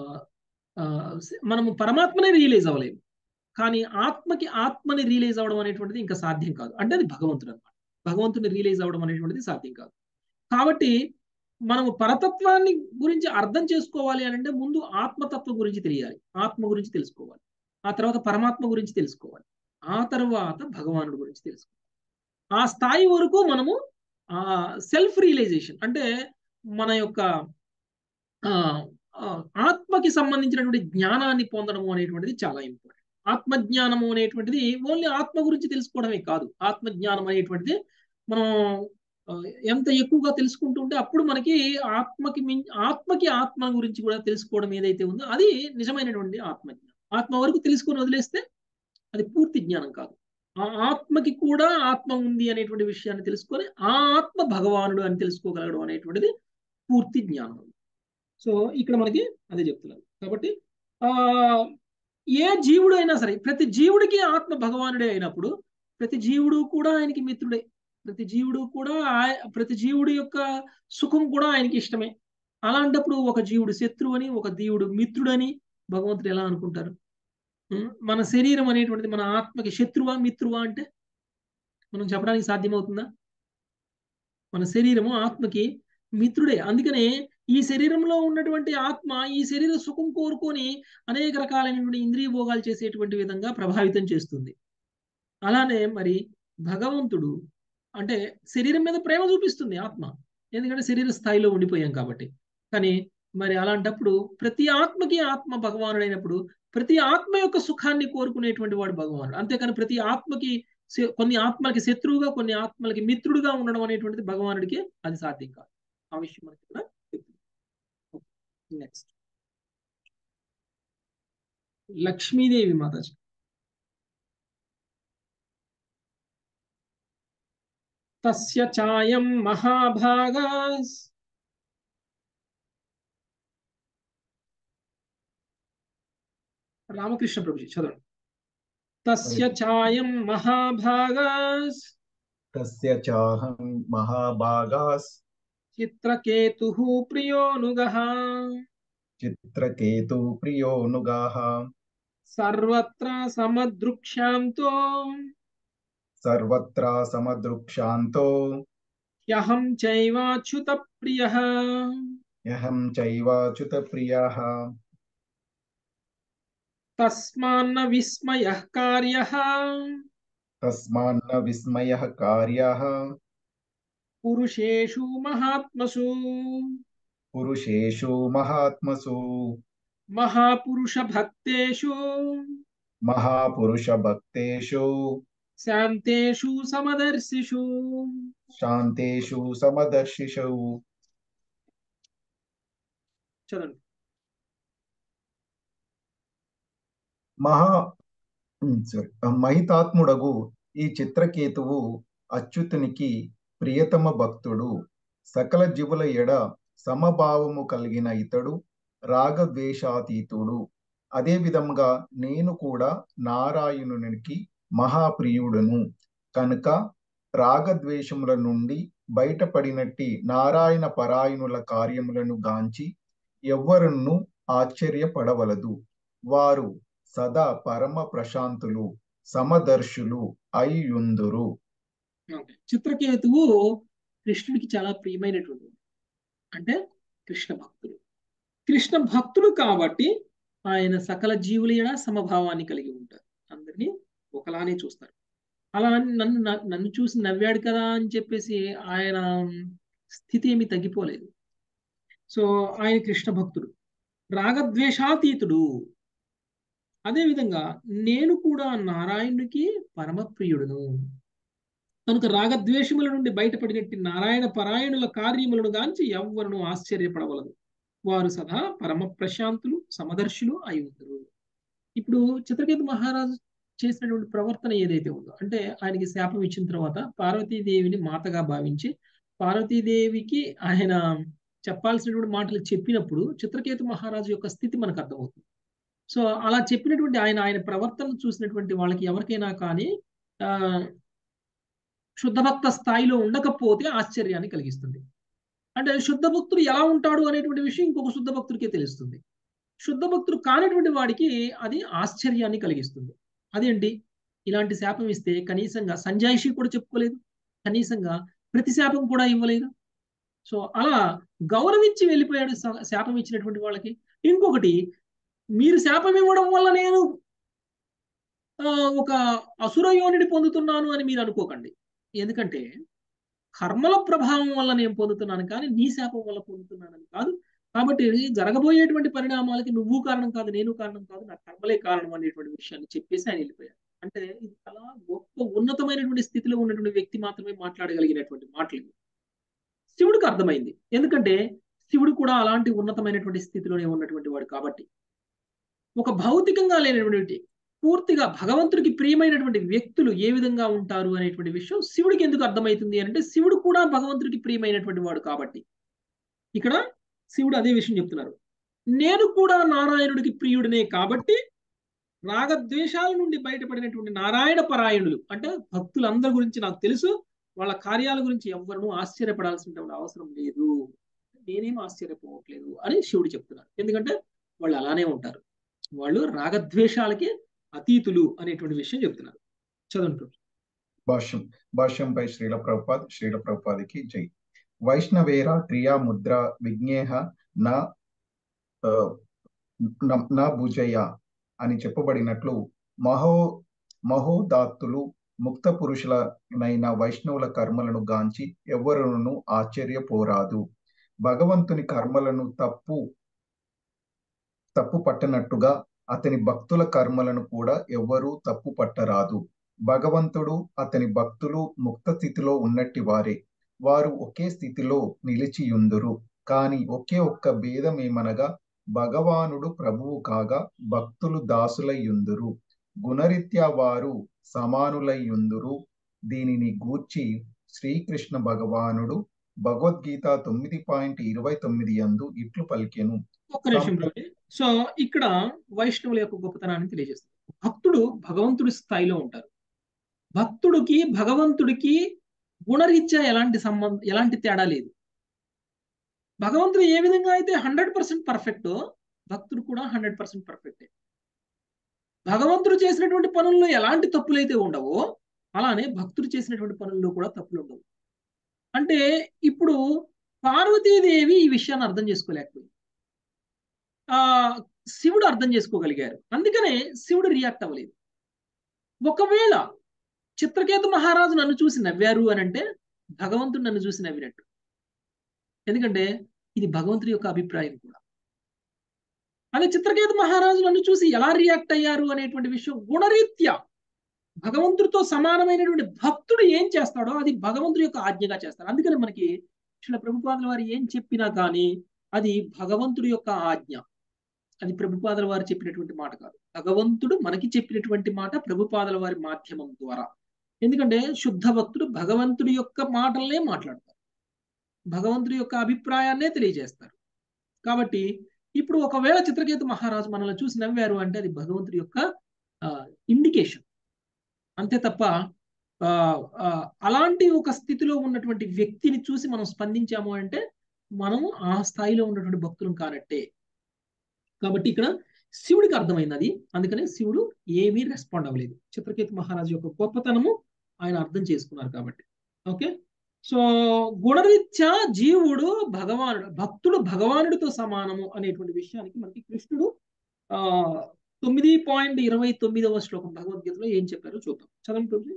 మనము పరమాత్మనే రియలైజ్ అవ్వలేము, కానీ ఆత్మకి ఆత్మని రియలైజ్ అవ్వడం అనేటువంటిది ఇంకా సాధ్యం కాదు. అంటే అది భగవంతుడు అనమాట. భగవంతుని రియలైజ్ అవ్వడం అనేటువంటిది సాధ్యం కాదు. కాబట్టి మనము పరతత్వాన్ని గురించి అర్థం చేసుకోవాలి అని అంటే ముందు ఆత్మతత్వం గురించి తెలియాలి, ఆత్మ గురించి తెలుసుకోవాలి, ఆ తర్వాత పరమాత్మ గురించి తెలుసుకోవాలి, ఆ తర్వాత భగవానుడి గురించి తెలుసుకోవాలి. ఆ స్థాయి వరకు మనము ఆ సెల్ఫ్ రియలైజేషన్ అంటే మన యొక్క ఆ ఆత్మకి సంబంధించినటువంటి జ్ఞానాన్ని పొందడము అనేటువంటిది చాలా ఇంపార్టెంట్. ఆత్మజ్ఞానము అనేటువంటిది ఓన్లీ ఆత్మ గురించి తెలుసుకోవడమే కాదు. ఆత్మజ్ఞానం అనేటువంటిది మనం ఎంత ఎక్కువగా తెలుసుకుంటూ ఉంటే అప్పుడు మనకి ఆత్మకి ఆత్మకి ఆత్మ గురించి కూడా తెలుసుకోవడం ఏదైతే ఉందో అది నిజమైనటువంటి ఆత్మజ్ఞానం. ఆత్మ వరకు తెలుసుకొని వదిలేస్తే అది పూర్తి జ్ఞానం కాదు. ఆ ఆత్మకి కూడా ఆత్మ ఉంది అనేటువంటి విషయాన్ని తెలుసుకొని ఆ ఆత్మ భగవానుడు అని తెలుసుకోగలగడం అనేటువంటిది పూర్తి జ్ఞానం. సో ఇక్కడ మనకి అదే చెప్తున్నారు. కాబట్టి ఆ ఏ జీవుడు అయినా సరే ప్రతి జీవుడికి ఆత్మ భగవానుడే అయినప్పుడు ప్రతి జీవుడు కూడా ఆయనకి మిత్రుడే, ప్రతి జీవుడు కూడా ప్రతి జీవుడి యొక్క సుఖం కూడా ఆయనకి ఇష్టమే. అలాంటప్పుడు ఒక జీవుడు శత్రువు అని ఒక జీవుడు మిత్రుడని భగవంతుడు ఎలా అనుకుంటారు? మన శరీరం అనేటువంటిది మన ఆత్మకి శత్రువా మిత్రువా అంటే మనం చెప్పడానికి సాధ్యమవుతుందా? మన శరీరము ఆత్మకి మిత్రుడే. అందుకనే ఈ శరీరంలో ఉన్నటువంటి ఆత్మ ఈ శరీర సుఖం కోరుకొని అనేక రకాలైనటువంటి ఇంద్రియ భోగాలు చేసేటువంటి విధంగా ప్రభావితం చేస్తుంది. అలానే మరి భగవంతుడు అంటే శరీరం మీద ప్రేమ చూపిస్తుంది ఆత్మ, ఎందుకంటే శరీర స్థాయిలో ఉండిపోయాం కాబట్టి. కానీ మరి అలాంటప్పుడు ప్రతి ఆత్మకి ఆత్మ భగవానుడైనప్పుడు ప్రతి ఆత్మ యొక్క సుఖాన్ని కోరుకునేటువంటి వాడు భగవానుడు. అంతేకాని ప్రతి ఆత్మకి కొన్ని ఆత్మలకి శత్రువుగా కొన్ని ఆత్మలకి మిత్రుడుగా ఉండడం అనేటువంటిది భగవానుడికి అది సాధ్యం కాదు. ఆ విషయం మనకి కూడా నెక్స్ట్ లక్ష్మీదేవి మాతాజీ. తస్య చాయం మహాభాగాస్ రామకృష్ణ ప్రభుజీ చదవండి. తస్య చాయం మహాభాగాస్ తస్య చాహం మహాభాగాస్ చిత్రకేతుః ప్రియోనుగః చిత్రకేతు ప్రియోనుగాః సర్వత్ర సమదృక్ష్యాంతో సర్వత్రా సమదృక్ష్యాంతో యహం చైవాచ్యుత ప్రియః యహం చైవాచ్యుత ప్రియః తస్మాన్న విస్మయః కార్యః తస్మాన్న విస్మయః కార్యః పురుషేషు మహాత్మసు పురుషేషు మహాత్మసు మహాపురుష భక్తేషు మహాపురుష భక్తేషు శాంతేషు సమదర్శిషు శాంతేషు సమదర్శిషు. చదవండి. మహా సారీ మహితాత్ముడగు ఈ చిత్రకేతువు అచ్యుతునికి ప్రియతమ భక్తుడు. సకల జీవుల ఎడ సమభావము కలిగిన ఇతడు రాగద్వేషాతీతుడు. అదే విధంగా నేను కూడా నారాయణునికి మహాప్రియుడును కనుక రాగద్వేషముల నుండి బయటపడినట్టి నారాయణ పరాయణుల కార్యములను గాంచి ఎవ్వరును ఆశ్చర్యపడవలదు. వారు సదా పరమ ప్రశాంతులు సమదర్శులు అయ్యుందురు. చిత్రకేతువు కృష్ణుడికి చాలా ప్రియమైనటువంటి అంటే కృష్ణ భక్తుడు. కృష్ణ భక్తుడు కాబట్టి ఆయన సకల జీవుల ఎడ సమభావాన్ని కలిగి ఉంటారు, అందరినీ ఒకలానే చూస్తారు. అలా నన్ను నన్ను చూసి నవ్వాడు కదా అని చెప్పేసి ఆయన స్థితి ఏమి తగ్గిపోలేదు. సో ఆయన కృష్ణ భక్తుడు, రాగద్వేషాతీతుడు. అదేవిధంగా నేను కూడా నారాయణునికి పరమప్రియుడును కనుక రాగద్వేషముల నుండి బయటపడినట్టు నారాయణ పరాయణుల కార్యములను గాంచి ఎవ్వరును ఆశ్చర్యపడవలదు. వారు సదా పరమ ప్రశాంతులు సమదర్శులు అయి ఉంటారు. ఇప్పుడు చిత్రకేతు మహారాజు చేసినటువంటి ప్రవర్తన ఏదైతే ఉందో అంటే ఆయనకి శాపం ఇచ్చిన తర్వాత పార్వతీదేవిని మాతగా భావించి పార్వతీదేవికి ఆయన చెప్పాల్సినటువంటి మాటలు చెప్పినప్పుడు చిత్రకేతు మహారాజు యొక్క స్థితి మనకు అర్థమవుతుంది. సో అలా చెప్పినటువంటి ఆయన ఆయన ప్రవర్తన చూసినటువంటి వాళ్ళకి ఎవరికైనా కానీ ఆ శుద్ధ భక్త స్థాయిలో ఉండకపోతే ఆశ్చర్యాన్ని కలిగిస్తుంది. అంటే శుద్ధ భక్తుడు ఎలా ఉంటాడు అనేటువంటి విషయం ఇంకొక శుద్ధ భక్తుడికే తెలుస్తుంది. శుద్ధ భక్తుడు కానిటువంటి వాడికి అది ఆశ్చర్యాన్ని కలిగిస్తుంది. అదేంటి ఇలాంటి శాపం ఇస్తే కనీసంగా సంజాయిషి కూడా చెప్పుకోలేదు, కనీసంగా ప్రతి శాపం కూడా ఇవ్వలేదు. సో అలా గౌరవించి వెళ్ళిపోయాడు శా- శాపం ఇచ్చినటువంటి వాళ్ళకి. ఇంకొకటి, మీరు శాపం ఇవ్వడం వల్ల నేను ఆ, ఒక అసుర యోనిని పొందుతున్నాను అని మీరు అనుకోకండి. ఎందుకంటే కర్మల ప్రభావం వల్ల నేను పొందుతున్నాను, కానీ నీ శాపం వల్ల పొందుతున్నానని కాదు. కాబట్టి జరగబోయేటువంటి పరిణామాలకి నువ్వు కారణం కాదు, నేను కారణం కాదు, నా కర్మలే కారణం అనేటువంటి విషయాన్ని చెప్పేసి ఆయన వెళ్ళిపోయారు. అంటే ఇది చాలా గొప్ప ఉన్నతమైనటువంటి స్థితిలో ఉన్నటువంటి వ్యక్తి మాత్రమే మాట్లాడగలిగినటువంటి మాటలు ఇవి. శివుడికి అర్థమైంది, ఎందుకంటే శివుడు కూడా అలాంటి ఉన్నతమైనటువంటి స్థితిలోనే ఉన్నటువంటి వాడు కాబట్టి. ఒక భౌతికంగా లేనటువంటి పూర్తిగా భగవంతుడికి ప్రియమైనటువంటి వ్యక్తులు ఏ విధంగా ఉంటారు అనేటువంటి విషయం శివుడికి ఎందుకు అర్థమవుతుంది అంటే శివుడు కూడా భగవంతుడికి ప్రియమైనటువంటి వాడు కాబట్టి. ఇక్కడ శివుడు అదే విషయం చెప్తున్నారు, నేను కూడా నారాయణుడికి ప్రియుడినే కాబట్టి రాగద్వేషాల నుండి బయటపడినటువంటి నారాయణ పరాయణులు అంటే భక్తులందరి గురించి నాకు తెలుసు, వాళ్ళ కార్యాల గురించి ఎవరినూ ఆశ్చర్యపడాల్సిన అవసరం లేదు, నేనేం ఆశ్చర్యపోవట్లేదు అని శివుడు చెప్తున్నారు. ఎందుకంటే వాళ్ళు అలానే ఉంటారు, వాళ్ళు రాగద్వేషాలకి అతీతులు అనేటువంటి విషయం చెప్తున్నారు. చదువుకుంటూ భాష్యం భాష్యంపై శ్రీల ప్రభుపాద్ శ్రీల ప్రభుపాదికి జై. వైష్ణవేర క్రియా ముద్ర విజ్ఞేహ నా ఆ, న- నా భుజయ అని చెప్పబడినట్లు మహో మహోదాత్తులు ముక్త పురుషులనైన వైష్ణవుల కర్మలను గాంచి ఎవరును ఆశ్చర్యపోరాదు. భగవంతుని కర్మలను తప్పు తప్పు పట్టనట్టుగా అతని భక్తుల కర్మలను కూడా ఎవ్వరూ తప్పు పట్టరాదు. భగవంతుడు అతని భక్తులు ముక్త స్థితిలో ఉన్నట్టి వారే, వారు ఒకే స్థితిలో నిలిచియుందురు. కాని ఒకే ఒక్క భేదం ఏమనగా భగవానుడు ప్రభువు కాగా భక్తులు దాసులయ్యుందురు. గుణరీత్యా వారు సమానులయ్యుందురు. దీనిని గూర్చి శ్రీకృష్ణ భగవానుడు భగవద్గీత తొమ్మిది పాయింట్ ఇరవై తొమ్మిది యందు ఇట్లు పలికెను. ఒక్క నిమిషం బ్రోజీ. సో ఇక్కడ వైష్ణవుల యొక్క గొప్పతనాన్ని తెలియజేస్తుంది. భక్తుడు భగవంతుడి స్థాయిలో ఉంటారు. భక్తుడికి భగవంతుడికి గుణరీత్యా ఎలాంటి సంబంధం ఎలాంటి తేడా లేదు. భగవంతుడు ఏ విధంగా అయితే హండ్రెడ్ పర్సెంట్ పర్ఫెక్టో భక్తుడు కూడా హండ్రెడ్ పర్సెంట్ పర్ఫెక్టే. భగవంతుడు చేసినటువంటి పనుల్లో ఎలాంటి తప్పులైతే ఉండవో అలానే భక్తుడు చేసినటువంటి పనుల్లో కూడా తప్పులు ఉండవు. అంటే ఇప్పుడు పార్వతీదేవి ఈ విషయాన్ని అర్థం చేసుకోలేకపోయింది, ఆ శివుడు అర్థం చేసుకోగలిగారు, అందుకనే శివుడు రియాక్ట్ అవ్వలేదు. ఒకవేళ చిత్రకేతు మహారాజు నన్ను చూసి నవ్వారు అని అంటే భగవంతుడు నన్ను చూసి నవ్వినట్టు, ఎందుకంటే ఇది భగవంతుడి యొక్క అభిప్రాయం కూడా. అదే చిత్రకేతు మహారాజు నన్ను చూసి ఎలా రియాక్ట్ అయ్యారు అనేటువంటి విషయం గుణరీత్యా భగవంతుడితో సమానమైనటువంటి భక్తుడు ఏం చేస్తాడో అది భగవంతుడి యొక్క ఆజ్ఞగా చేస్తాడు. అందుకని మనకి శ్రీల ప్రభుపాదుల వారు ఏం చెప్పినా కానీ అది భగవంతుడి యొక్క ఆజ్ఞ, అది ప్రభుపాదుల వారు చెప్పినటువంటి మాట కాదు. భగవంతుడు మనకి చెప్పినటువంటి మాట ప్రభుపాదుల వారి మాధ్యమం ద్వారా. ఎందుకంటే శుద్ధ భక్తుడు భగవంతుడి యొక్క మాటలనే మాట్లాడతారు, భగవంతుడి యొక్క అభిప్రాయాన్నే తెలియజేస్తారు. కాబట్టి ఇప్పుడు ఒకవేళ చిత్రకేతు మహారాజు మనల్ని చూసి నవ్వారు అంటే అది భగవంతుడి యొక్క ఇండికేషన్, అంతే తప్ప ఆ అలాంటి ఒక స్థితిలో ఉన్నటువంటి వ్యక్తిని చూసి మనం స్పందించాము అంటే మనము ఆ స్థాయిలో ఉన్నటువంటి భక్తులం కానట్టే. కాబట్టి ఇక్కడ శివుడికి అర్థమైంది అది, అందుకనే శివుడు ఏమీ రెస్పాండ్ అవ్వలేదు. చిత్రకేతు మహారాజు యొక్క గొప్పతనము ఆయన అర్థం చేసుకున్నారు కాబట్టి. ఓకే, సో గుణరీత్యా జీవుడు భగవానుడు, భక్తుడు భగవానుడితో సమానము అనేటువంటి విషయానికి మనకి కృష్ణుడు ఆ తొమ్మిది పాయింట్ ఇరవై తొమ్మిదవ శ్లోకం భగవద్గీతలో ఏం చెప్పారో చూద్దాం. చదవండి.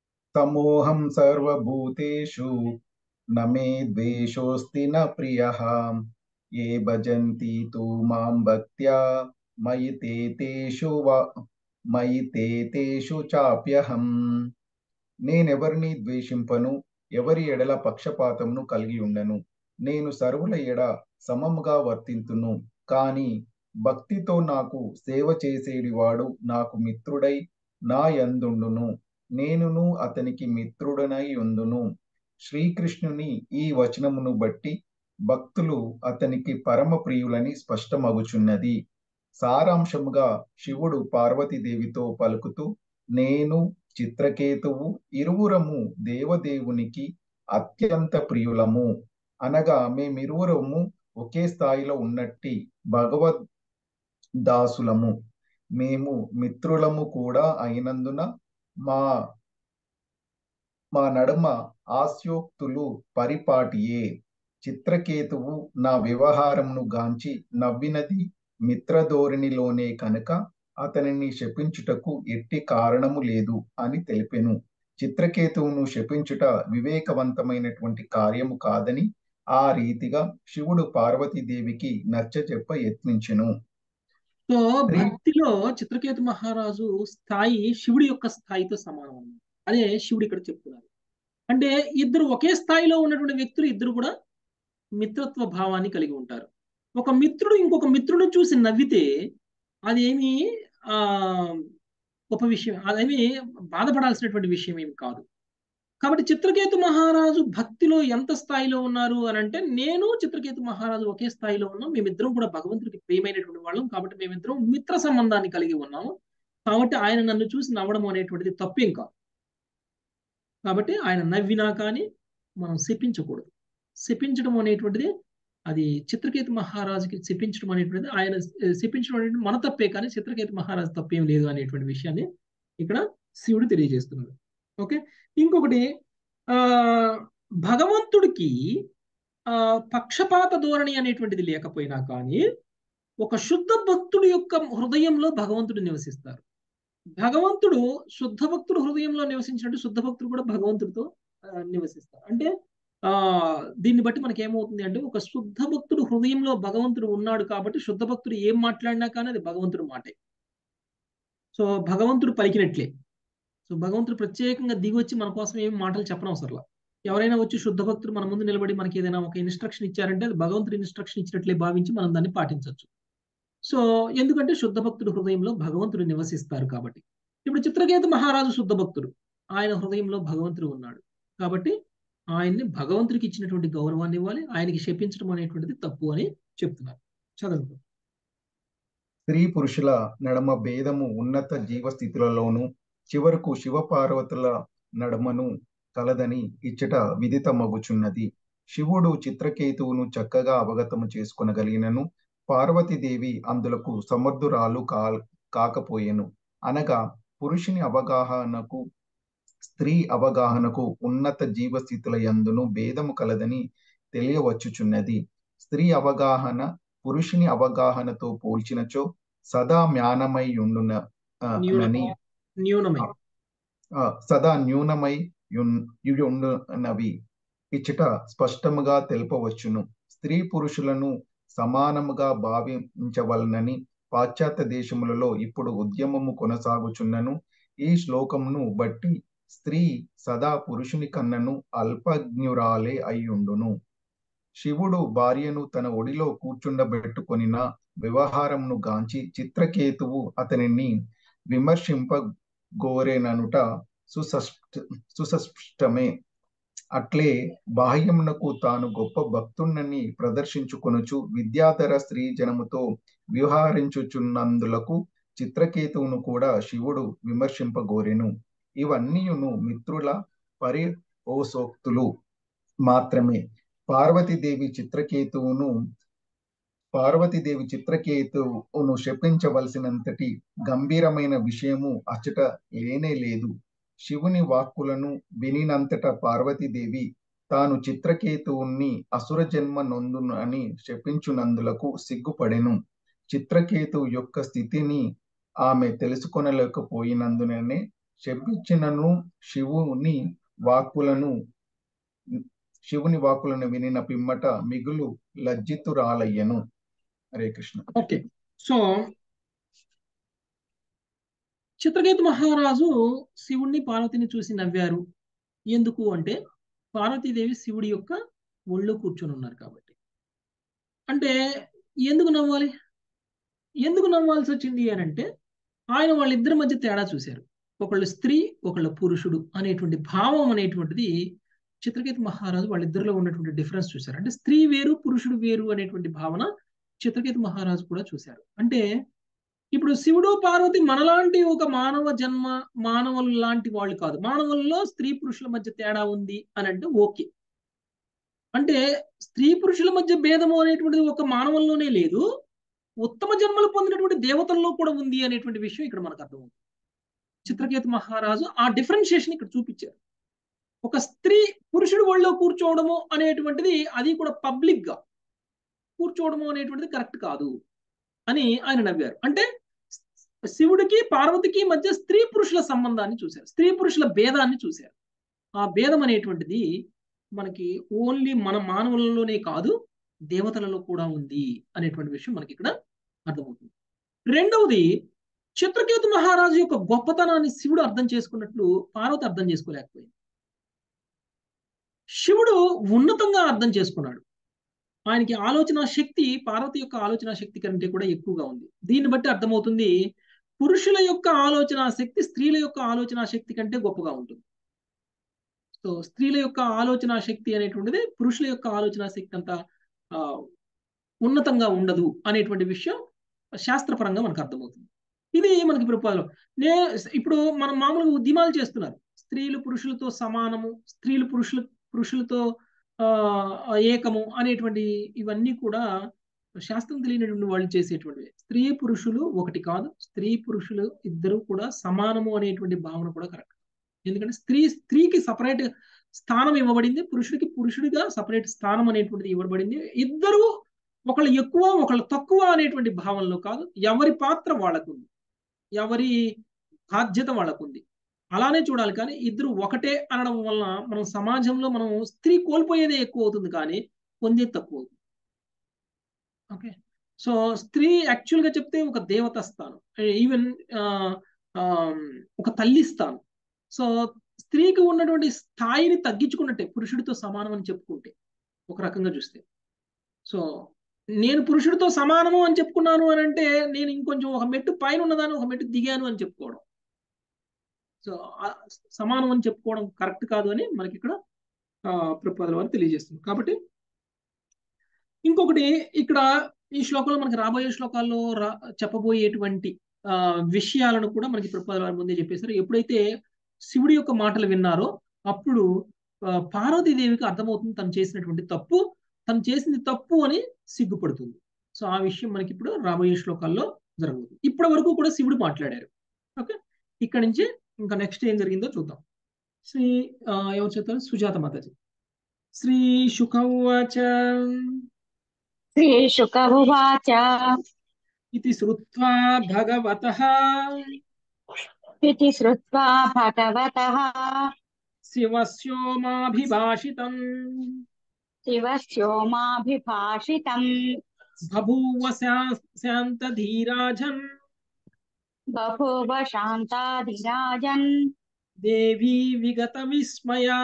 సమోహం సర్వభూతేషు నమే ద్వేషోస్తి న ప్రియః ఏ భజంతి తు మాం భక్త్యా మయి తే తేషు మయి తే తేషు చాప్యహం. నేనెవరిని ద్వేషింపను, ఎవరి ఎడల పక్షపాతమును కలిగి ఉండను. నేను సర్వుల ఎడ సమముగా వర్తింతును. కాని భక్తితో నాకు సేవ చేసేడివాడు నాకు మిత్రుడై నా యందుండును, నేనును అతనికి మిత్రుడనై ఉందును. శ్రీకృష్ణుని ఈ వచనమును బట్టి భక్తులు అతనికి పరమ ప్రియులని స్పష్టమగుచున్నది. సారాంశముగా శివుడు పార్వతీదేవితో పలుకుతూ, నేను చిత్రకేతువు ఇరువురము దేవదేవునికి అత్యంత ప్రియులము, అనగా మేమిరువురము ఒకే స్థాయిలో ఉన్నట్టి భగవద్ దాసులము. మేము మిత్రులము కూడా అయినందున మా మా నడుమ ఆస్యోక్తులు పరిపాటియే. చిత్రకేతువు నా వ్యవహారంను గాంచి నవ్వినది మిత్రధోరణిలోనే కనుక అతనిని శపించుటకు ఎట్టి కారణము లేదు అని తెలిపెను. చిత్రకేతువును శపించుట వివేకవంతమైనటువంటి కార్యము కాదని ఆ రీతిగా శివుడు పార్వతీదేవికి నచ్చజెప్ప యత్నించెను. సో భక్తిలో చిత్రకేతు మహారాజు స్థాయి శివుడి యొక్క స్థాయితో సమానం. అదే శివుడు ఇక్కడ చెప్తున్నారు. అంటే ఇద్దరు ఒకే స్థాయిలో ఉన్నటువంటి వ్యక్తులు ఇద్దరు కూడా మిత్రత్వ భావాన్ని కలిగి ఉంటారు. ఒక మిత్రుడు ఇంకొక మిత్రుడు చూసి నవ్వితే అదేమి ఆ గొప్ప విషయం, అదేమి బాధపడాల్సినటువంటి విషయం ఏమి కాదు. కాబట్టి చిత్రకేతు మహారాజు భక్తిలో ఎంత స్థాయిలో ఉన్నారు అని అంటే, నేను చిత్రకేతు మహారాజు ఒకే స్థాయిలో ఉన్నాం. మేమిద్దరం కూడా భగవంతుడికి ప్రియమైనటువంటి వాళ్ళం. కాబట్టి మేమిద్దరం మిత్ర సంబంధాన్ని కలిగి ఉన్నాము. కాబట్టి ఆయన నన్ను చూసి నవ్వడం అనేటువంటిది తప్పేం కాదు. కాబట్టి ఆయన నవ్వినా కానీ మనం శపించకూడదు. శపించడం అనేటువంటిది అది చిత్రకేతు మహారాజుకి శపించడం అనేటువంటిది ఆయన శపించడం అనేటువంటి మన తప్పే, కానీ చిత్రకేతు మహారాజు తప్పేం లేదు అనేటువంటి విషయాన్ని ఇక్కడ శివుడు తెలియజేస్తున్నాడు. ఓకే, ఇంకొకటి ఆ భగవంతుడికి ఆ పక్షపాత ధోరణి అనేటువంటిది లేకపోయినా కానీ ఒక శుద్ధ భక్తుడి యొక్క హృదయంలో భగవంతుడు నివసిస్తారు. భగవంతుడు శుద్ధ భక్తుడు హృదయంలో నివసించినట్టు శుద్ధ భక్తుడు కూడా భగవంతుడితో నివసిస్తారు. అంటే ఆ దీన్ని బట్టి మనకి ఏమవుతుంది అంటే, ఒక శుద్ధ భక్తుడు హృదయంలో భగవంతుడు ఉన్నాడు కాబట్టి శుద్ధ భక్తుడు ఏం మాట్లాడినా కానీ అది భగవంతుడు మాటే. సో భగవంతుడు పలికినట్లే. సో భగవంతుడు ప్రత్యేకంగా దిగి వచ్చి మన కోసం ఏమి మాటలు చెప్పనవసరంలా. ఎవరైనా వచ్చి శుద్ధ భక్తుడు మన ముందు నిలబడి మనకి ఏదైనా ఒక ఇన్స్ట్రక్షన్ ఇచ్చారంటే అది భగవంతుడు ఇన్స్ట్రక్షన్ ఇచ్చినట్లే భావించి మనం దాన్ని పాటించవచ్చు. సో ఎందుకంటే శుద్ధ భక్తుడు హృదయంలో భగవంతుడు నివసిస్తారు కాబట్టి. ఇప్పుడు చిత్రకేతు మహారాజు శుద్ధ భక్తుడు, ఆయన హృదయంలో భగవంతుడు ఉన్నాడు కాబట్టి ఆయన్ని భగవంతుడికి ఇచ్చినటువంటి గౌరవాన్ని ఇవ్వాలి. ఆయనకి శపించడం అనేటువంటిది తప్పు అని చెప్తున్నారు. చదువు. స్త్రీ పురుషుల నడమ భేదము ఉన్నత జీవస్థితులలోను చివరకు శివపార్వతుల నడమను కలదని ఇచ్చట విదితమగుచున్నది. శివుడు చిత్రకేతువును చక్కగా అవగతము చేసుకొనగలిగినను పార్వతీదేవి అందులకు సమర్థురాలు కా కాకపోయెను. అనగా పురుషుని అవగాహనకు స్త్రీ అవగాహనకు ఉన్నత జీవస్థితుల యందును భేదము కలదని తెలియవచ్చుచున్నది. స్త్రీ అవగాహన పురుషుని అవగాహనతో పోల్చినచో సదా మ్యానమై ఉండునని సదా న్యూనమై యుండునవి ఇచ్చట స్పష్టముగా తెలుపవచ్చును. స్త్రీ పురుషులను సమానముగా భావించవలనని పాశ్చాత్య దేశములలో ఇప్పుడు ఉద్యమము కొనసాగుచున్నను. ఈ శ్లోకమును బట్టి స్త్రీ సదా పురుషుని కన్నను అల్పజ్ఞురాలే అయ్యుండును. శివుడు భార్యను తన ఒడిలో కూర్చుండబెట్టుకొనిన వ్యవహారమును గాంచి చిత్రకేతువు అతనిని విమర్శింప గోరెననుట సుస్పష్ట సుస్పష్టమే. అట్లే బాహ్యమునకు తాను గొప్ప భక్తున్నని ప్రదర్శించుకొనుచు విద్యాధర స్త్రీ జనముతో వ్యవహరించుచున్నందులకు చిత్రకేతువును కూడా శివుడు విమర్శింపగోరెను. ఇవన్నీయును మిత్రుల పరిపోసోక్తులు మాత్రమే. పార్వతీదేవి చిత్రకేతువును పార్వతీదేవి చిత్రకేతువును శపించవలసినంతటి గంభీరమైన విషయము అచ్చట లేనే లేదు. శివుని వాక్కులను వినినంతట పార్వతీదేవి తాను చిత్రకేతువుని అసుర జన్మ నొందును అని శపించునందులకు సిగ్గుపడెను. చిత్రకేతువు యొక్క స్థితిని ఆమె తెలుసుకొనలేకపోయినందుననే శపించినను శివుని వాక్కులను శివుని వాక్కులను వినిన పిమ్మట మిగులు లజ్జితురాలయ్యను. హరే కృష్ణ. ఓకే, సో చిత్రకేతు మహారాజు శివుణ్ణి పార్వతిని చూసి నవ్వారు. ఎందుకు అంటే పార్వతీదేవి శివుడి యొక్క ఒళ్ళో కూర్చొని ఉన్నారు కాబట్టి. అంటే ఎందుకు నవ్వాలి, ఎందుకు నవ్వాల్సి వచ్చింది అని అంటే ఆయన వాళ్ళిద్దరి మధ్య తేడా చూశారు. ఒకళ్ళు స్త్రీ ఒకళ్ళు పురుషుడు అనేటువంటి భావం అనేటువంటిది చిత్రకేతు మహారాజు వాళ్ళిద్దరిలో ఉన్నటువంటి డిఫరెన్స్ చూశారు. అంటే స్త్రీ వేరు పురుషుడు వేరు అనేటువంటి భావన చిత్రకేతు మహారాజు కూడా చూశారు. అంటే ఇప్పుడు శివుడు పార్వతి మనలాంటి ఒక మానవ జన్మ మానవులు లాంటి వాళ్ళు కాదు. మానవుల్లో స్త్రీ పురుషుల మధ్య తేడా ఉంది అని అంటే ఓకే. అంటే స్త్రీ పురుషుల మధ్య భేదము అనేటువంటిది ఒక మానవుల్లోనే లేదు, ఉత్తమ జన్మలు పొందినటువంటి దేవతల్లో కూడా ఉంది అనేటువంటి విషయం ఇక్కడ మనకు అర్థమవుతుంది. చిత్రకేతు మహారాజు ఆ డిఫరెన్షియేషన్ ఇక్కడ చూపించారు. ఒక స్త్రీ పురుషుడు ఒళ్ళో కూర్చోవడము అనేటువంటిది అది కూడా పబ్లిక్ గా కూర్చోవడము అనేటువంటిది కరెక్ట్ కాదు అని ఆయన నవ్వారు. అంటే శివుడికి పార్వతికి మధ్య స్త్రీ పురుషుల సంబంధాన్ని చూశారు, స్త్రీ పురుషుల భేదాన్ని చూశారు. ఆ భేదం అనేటువంటిది మనకి ఓన్లీ మన మానవులలోనే కాదు దేవతలలో కూడా ఉంది అనేటువంటి విషయం మనకి ఇక్కడ అర్థమవుతుంది. రెండవది, చిత్రకేతు మహారాజు యొక్క గొప్పతనాన్ని శివుడు అర్థం చేసుకున్నట్లు పార్వతి అర్థం చేసుకోలేకపోయింది. శివుడు ఉన్నతంగా అర్థం చేసుకున్నాడు. ఆయనకి ఆలోచన శక్తి పార్వతి యొక్క ఆలోచన శక్తి కంటే కూడా ఎక్కువగా ఉంది. దీన్ని బట్టి అర్థమవుతుంది పురుషుల యొక్క ఆలోచన శక్తి స్త్రీల యొక్క ఆలోచన శక్తి కంటే గొప్పగా ఉంటుంది. సో స్త్రీల యొక్క ఆలోచన శక్తి అనేటువంటిది పురుషుల యొక్క ఆలోచన శక్తి అంత ఆ ఉన్నతంగా ఉండదు అనేటువంటి విషయం శాస్త్రపరంగా మనకు అర్థమవుతుంది. ఇది మనకి ఇప్పుడు నే ఇప్పుడు మనం మామూలుగా ఉద్యమాలు చేస్తున్నారు, స్త్రీలు పురుషులతో సమానము, స్త్రీలు పురుషులు పురుషులతో ఆ ఏకము అనేటువంటి ఇవన్నీ కూడా శాస్త్రం తెలియనటువంటి వాళ్ళు చేసేటువంటివి. స్త్రీ పురుషులు ఒకటి కాదు, స్త్రీ పురుషులు ఇద్దరు కూడా సమానము అనేటువంటి భావన కూడా కరెక్ట్. ఎందుకంటే స్త్రీ స్త్రీకి సపరేట్ స్థానం ఇవ్వబడింది, పురుషుడికి పురుషుడిగా సపరేట్ స్థానం అనేటువంటిది ఇవ్వబడింది. ఇద్దరు ఒకళ్ళు ఎక్కువ ఒకళ్ళు తక్కువ అనేటువంటి భావనలో కాదు, ఎవరి పాత్ర వాళ్ళకుంది, ఎవరి బాధ్యత వాళ్ళకుంది, అలానే చూడాలి. కానీ ఇద్దరు ఒకటే అనడం వలన మనం సమాజంలో మనం స్త్రీ కోల్పోయేదే ఎక్కువ అవుతుంది కానీ పొందేది తక్కువ అవుతుంది. ఓకే, సో స్త్రీ యాక్చువల్గా చెప్తే ఒక దేవత స్థానం, ఈవెన్ ఒక తల్లి స్థానం. సో స్త్రీకి ఉన్నటువంటి స్థాయిని తగ్గించుకున్నట్టే పురుషుడితో సమానం అని చెప్పుకుంటే ఒక రకంగా చూస్తే. సో నేను పురుషుడితో సమానము అని చెప్పుకున్నాను అని అంటే నేను ఇంకొంచెం ఒక మెట్టు పైన ఉన్నదాన్ని ఒక మెట్టు దిగాను అని చెప్పుకోవడం. సో సమానం అని చెప్పుకోవడం కరెక్ట్ కాదు అని మనకి ఇక్కడ ప్రతిపాదన వారు తెలియజేస్తుంది. కాబట్టి ఇంకొకటి ఇక్కడ ఈ శ్లోకంలో మనకి రాబోయే శ్లోకాల్లో రా చెప్పబోయేటువంటి ఆ విషయాలను కూడా మనకి ప్రతిపాదన వారు ముందే చెప్పేశారు. ఎప్పుడైతే శివుడి యొక్క మాటలు విన్నారో అప్పుడు పార్వతీదేవికి అర్థమవుతుంది తను చేసినటువంటి తప్పు, తను చేసింది తప్పు అని సిగ్గుపడుతుంది. సో ఆ విషయం మనకి ఇప్పుడు రాబోయే శ్లోకాల్లో జరుగుతుంది. ఇప్పటి వరకు కూడా శివుడు మాట్లాడారు. ఓకే, ఇక్కడ నుంచి ఇంకా నెక్స్ట్ ఏం జరిగిందో చూద్దాం. శ్రీ ఎవరు చెప్తారు? సుజాత మాతాజీ. శ్రీ శుకౌవాచ శ్రీ శుకౌవాచ ఇతి శ్రుత్వా భగవతః ఇతి శ్రుత్వా భగవతః శివస్యోమాభిభాషితం శివస్యోమాభిభాషితం బభూవ శాంతధీరాజన్ బభూవ శాంతాధిరాజన్ దేవీ విగత విస్మయా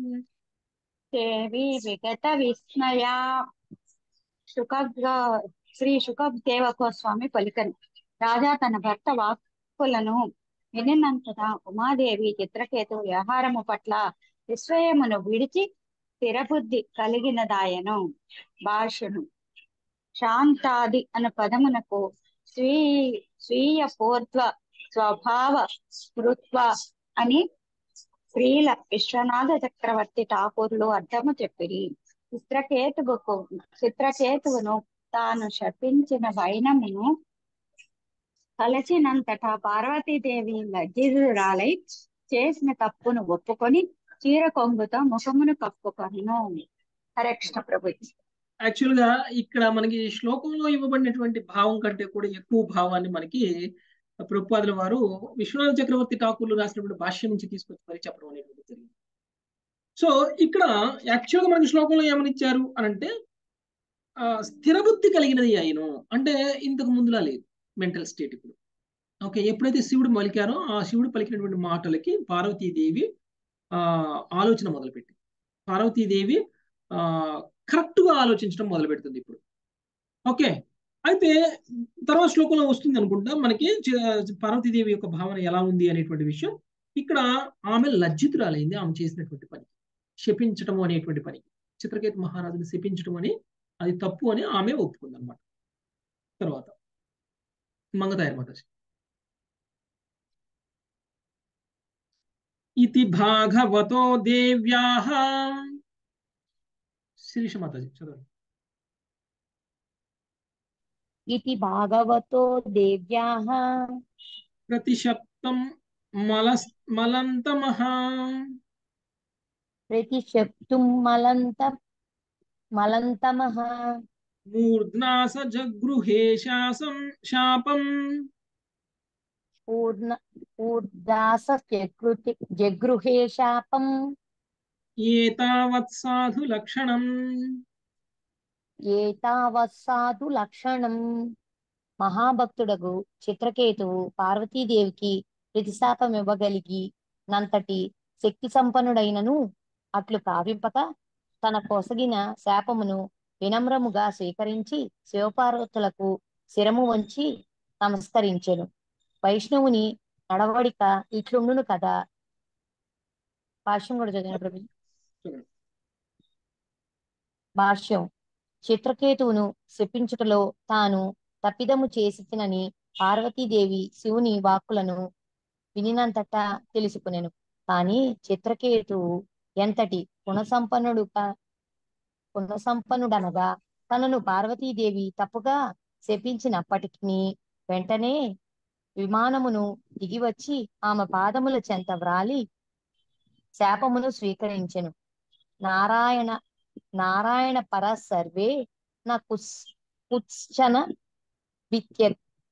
దేవీ విగత విస్మయా. శుక శ్రీ శుకదేవ గోస్వామి పలికను. రాజా తన భర్త వాక్కులను వినినంతటా ఉమాదేవి చిత్రకేతు వ్యవహారము పట్ల విస్మయమును విడిచి స్థిరబుద్ధి కలిగినదాయను. భాషను శాంతాది అను పదమునకు స్వీయ స్వీయ పూర్వ స్వభావ స్మృత్వ అని శ్రీల విశ్వనాథ చక్రవర్తి ఠాకూర్లు అర్థము చెప్పిరి. చిత్రకేతువుకు చిత్రకేతువును తాను శపించిన వైనమును తలచినంతటా పార్వతీదేవి లజ్జితురాలై చేసిన తప్పును ఒప్పుకొని చీర కొంగుతో ముఖమును కప్పుకొను. హరే కృష్ణ ప్రభుజీ. యాక్చువల్ గా ఇక్కడ మనకి శ్లోకంలో ఇవ్వబడినటువంటి భావం కంటే కూడా ఎక్కువ భావాన్ని మనకి ప్రభుపాదుల వారు విశ్వనాథ చక్రవర్తి ఠాకూర్లు రాసినటువంటి భాష్యం నుంచి తీసుకొచ్చి మరి చెప్పడం అనేటువంటి జరిగింది. సో ఇక్కడ యాక్చువల్గా మనకి శ్లోకంలో ఏమని ఇచ్చారు అని అంటే ఆ స్థిరబుద్ధి కలిగినది అయిను అంటే ఇంతకు ముందులా లేదు మెంటల్ స్టేట్. ఇప్పుడు ఓకే, ఎప్పుడైతే శివుడు పలికారో ఆ శివుడు పలికినటువంటి మాటలకి పార్వతీదేవి ఆ ఆలోచన మొదలుపెట్టింది. పార్వతీదేవి ఆ కరెక్ట్ గా ఆలోచించడం మొదలు పెడుతుంది ఇప్పుడు. ఓకే, అయితే తర్వాత శ్లోకంలో వస్తుంది అనుకుంటా మనకి పార్వతీదేవి యొక్క భావన ఎలా ఉంది అనేటువంటి విషయం. ఇక్కడ ఆమె లజ్జితురాలైంది ఆమె చేసినటువంటి పని, శపించటము అనేటువంటి పని, చిత్రకేతు మహారాజుని శపించడం అని అది తప్పు అని ఆమె ఒప్పుకుంది అనమాట. తర్వాత మంగతాయర్ మాతాజీ. ఇతి భాగవతో దేవ్యాః శిరీష మాతాజీ చదవండి. ఇతి భాగవతో దేవ్యాః ప్రతిశప్తం మల మలంతమః ప్రతిశక్తుం మలంత మలంతమః మూర్ధ్నాస జగృహే శాసం శాపం పూర్ణ ఊర్దాస జగృతి జగృహే శాపం ఏతావత్ సాధు లక్షణం. ఏతావత్సాధు లక్షణం. మహాభక్తుడగు చిత్రకేతువు పార్వతీదేవికి ప్రతిశాపం ఇవ్వగలిగి నంతటి శక్తి సంపన్నుడైనను అట్లు కావింపక తన కొసగిన శాపమును వినమ్రముగా స్వీకరించి శివపార్వతులకు శిరము వంచి నమస్కరించెను. వైష్ణవుని నడవడిక ఇట్లుండును కదా. భాష్యం కూడా చదివిన ప్రభు. భాష్యం. చిత్రకేతువును శపించుటలో తాను తప్పిదము చేసినని పార్వతీదేవి శివుని వాక్కులను వినినంతటా తెలుసుకునేను. కాని చిత్రకేతువు ఎంతటి గుణసంపన్నుడు గుణసంపన్నుడనగా తనను పార్వతీదేవి తప్పుగా శపించినప్పటికీ వెంటనే విమానమును దిగివచ్చి ఆమె పాదముల చెంత వ్రాలి శాపమును స్వీకరించెను. నారాయణ నారాయణ పర సర్వే నా కుస్ కుత్సన విద్య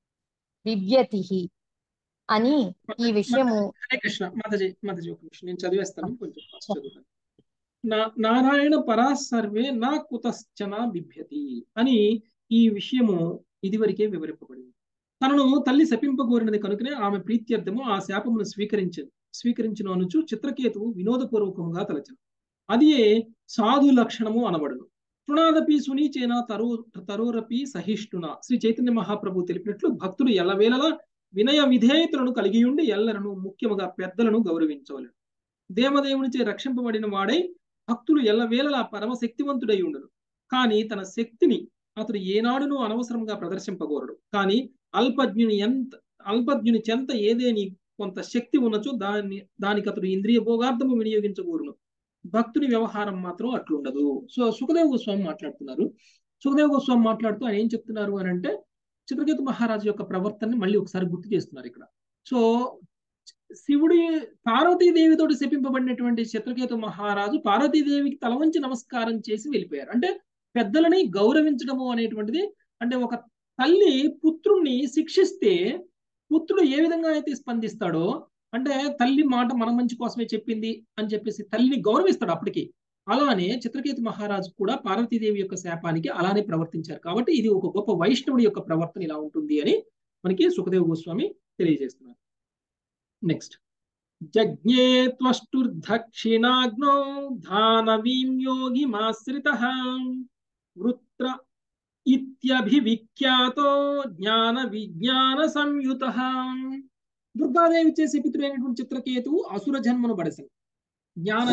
విద్యతి అని ఈ విషయము. హరే కృష్ణ. మాతాజీ మాతాజీ ఒక నిమిషం నేను చదివేస్తాను, కొంచెం ఫాస్ట్ చదువుతాను. నా నారాయణ పరా సర్వే నా కుతశ్చన బిభ్యతి అని ఈ విషయము ఇదివరకే వివరింపబడింది. తనను తల్లి శపింపగోరినది కనుకనే ఆమె ప్రీత్యర్థము ఆ శాపమును స్వీకరించను స్వీకరించిన అనుచు చిత్రకేతువు వినోదపూర్వకముగా తలచను. అదియే సాధు లక్షణము అనబడును. తృణాదపి సునీచేన తరో తరోరపి సహిష్ణున. శ్రీ చైతన్య మహాప్రభు తెలిపినట్లు భక్తులు ఎల్లవేళలా వినయ విధేయతలను కలిగి ఉండి ఎల్లరను ముఖ్యముగా పెద్దలను గౌరవించవలెను. దేవదేవునిచే రక్షింపబడిన వాడై భక్తులు ఎల్లవేళలా పరమశక్తివంతుడై ఉండును. కానీ తన శక్తిని అతడు ఏనాడునూ అనవసరంగా ప్రదర్శింపగోరడు. కానీ అల్పజ్ఞుని ఎంత అల్పజ్ఞుని చెంత ఏదేని కొంత శక్తి ఉన్నచో దాన్ని దానికి అతడు ఇంద్రియ భోగార్థము వినియోగించగోరును. భక్తుని వ్యవహారం మాత్రం అట్లుండదు. సో సుఖదేవ గోస్వామి మాట్లాడుతున్నారు. సుఖదేవ గోస్వామి మాట్లాడుతూ ఆయన ఏం చెప్తున్నారు అని అంటే చిత్రకేతు మహారాజు యొక్క ప్రవర్తనని మళ్ళీ ఒకసారి గుర్తు చేస్తున్నారు ఇక్కడ. సో శివుడి పార్వతీదేవితోటి శపింపబడినటువంటి చిత్రకేతు మహారాజు పార్వతీదేవికి తల వంచి నమస్కారం చేసి వెళ్ళిపోయారు. అంటే పెద్దలని గౌరవించడము అనేటువంటిది, అంటే ఒక తల్లి పుత్రుణ్ణి శిక్షిస్తే పుత్రుడు ఏ విధంగా అయితే స్పందిస్తాడో, అంటే తల్లి మాట మన మంచి కోసమే చెప్పింది అని చెప్పేసి తల్లిని గౌరవిస్తాడు అప్పటికి. అలానే చిత్రకేతు మహారాజు కూడా పార్వతీదేవి యొక్క శాపానికి అలానే ప్రవర్తించారు. కాబట్టి ఇది ఒక గొప్ప వైష్ణవుడి యొక్క ప్రవర్తన ఇలా ఉంటుంది అని మనకి సుఖదేవ గోస్వామి తెలియజేస్తున్నారు. నెక్స్ట్. జజ్ఞే త్వష్టుర్దక్షిణాగ్నో ధానవీం యోగిమాశ్రితః వృత్ర ఇత్యభివిఖ్యాతో జ్ఞాన విజ్ఞాన సంయుతః. దుర్గాదేవి చేసే పితృడైనటువంటి చిత్రకేతువు అసుర జన్మను పడేసాడు. జ్ఞాన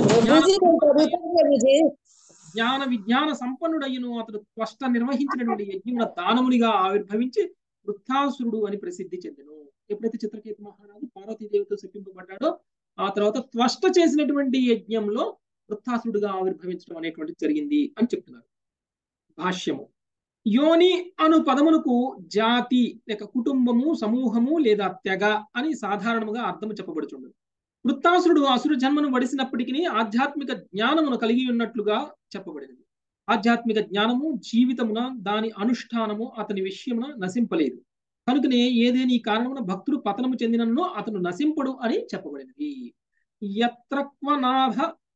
జ్ఞాన విజ్ఞాన సంపన్నుడయ్యను. అతడు త్వష్ట నిర్వహించినటువంటి యజ్ఞముల దానమునిగా ఆవిర్భవించి వృత్తాసురుడు అని ప్రసిద్ధి చెందెను. ఎప్పుడైతే చిత్రకేతు మహారాజు పార్వతీదేవితో శపింపబడ్డాడో ఆ తర్వాత త్వష్ట చేసినటువంటి యజ్ఞంలో వృత్తాసురుడుగా ఆవిర్భవించడం అనేటువంటిది జరిగింది అని చెప్తున్నారు. భాష్యము. యోని అను పదమునకు జాతి లేక కుటుంబము, సమూహము లేదా తెగ అని సాధారణముగా అర్థము చెప్పబడుచుండదు. వృత్తాసురుడు అసురు జన్మను వడిసినప్పటికీ ఆధ్యాత్మిక జ్ఞానమును కలిగి ఉన్నట్లుగా చెప్పబడినది. ఆధ్యాత్మిక జ్ఞానము జీవితమున దాని అనుష్ఠానము అతని విషయమున నశింపలేదు. కనుకనే ఏదేని కారణమున భక్తుడు పతనము చెందినను అతను నశింపడు అని చెప్పబడినది. యత్రక్వనాభ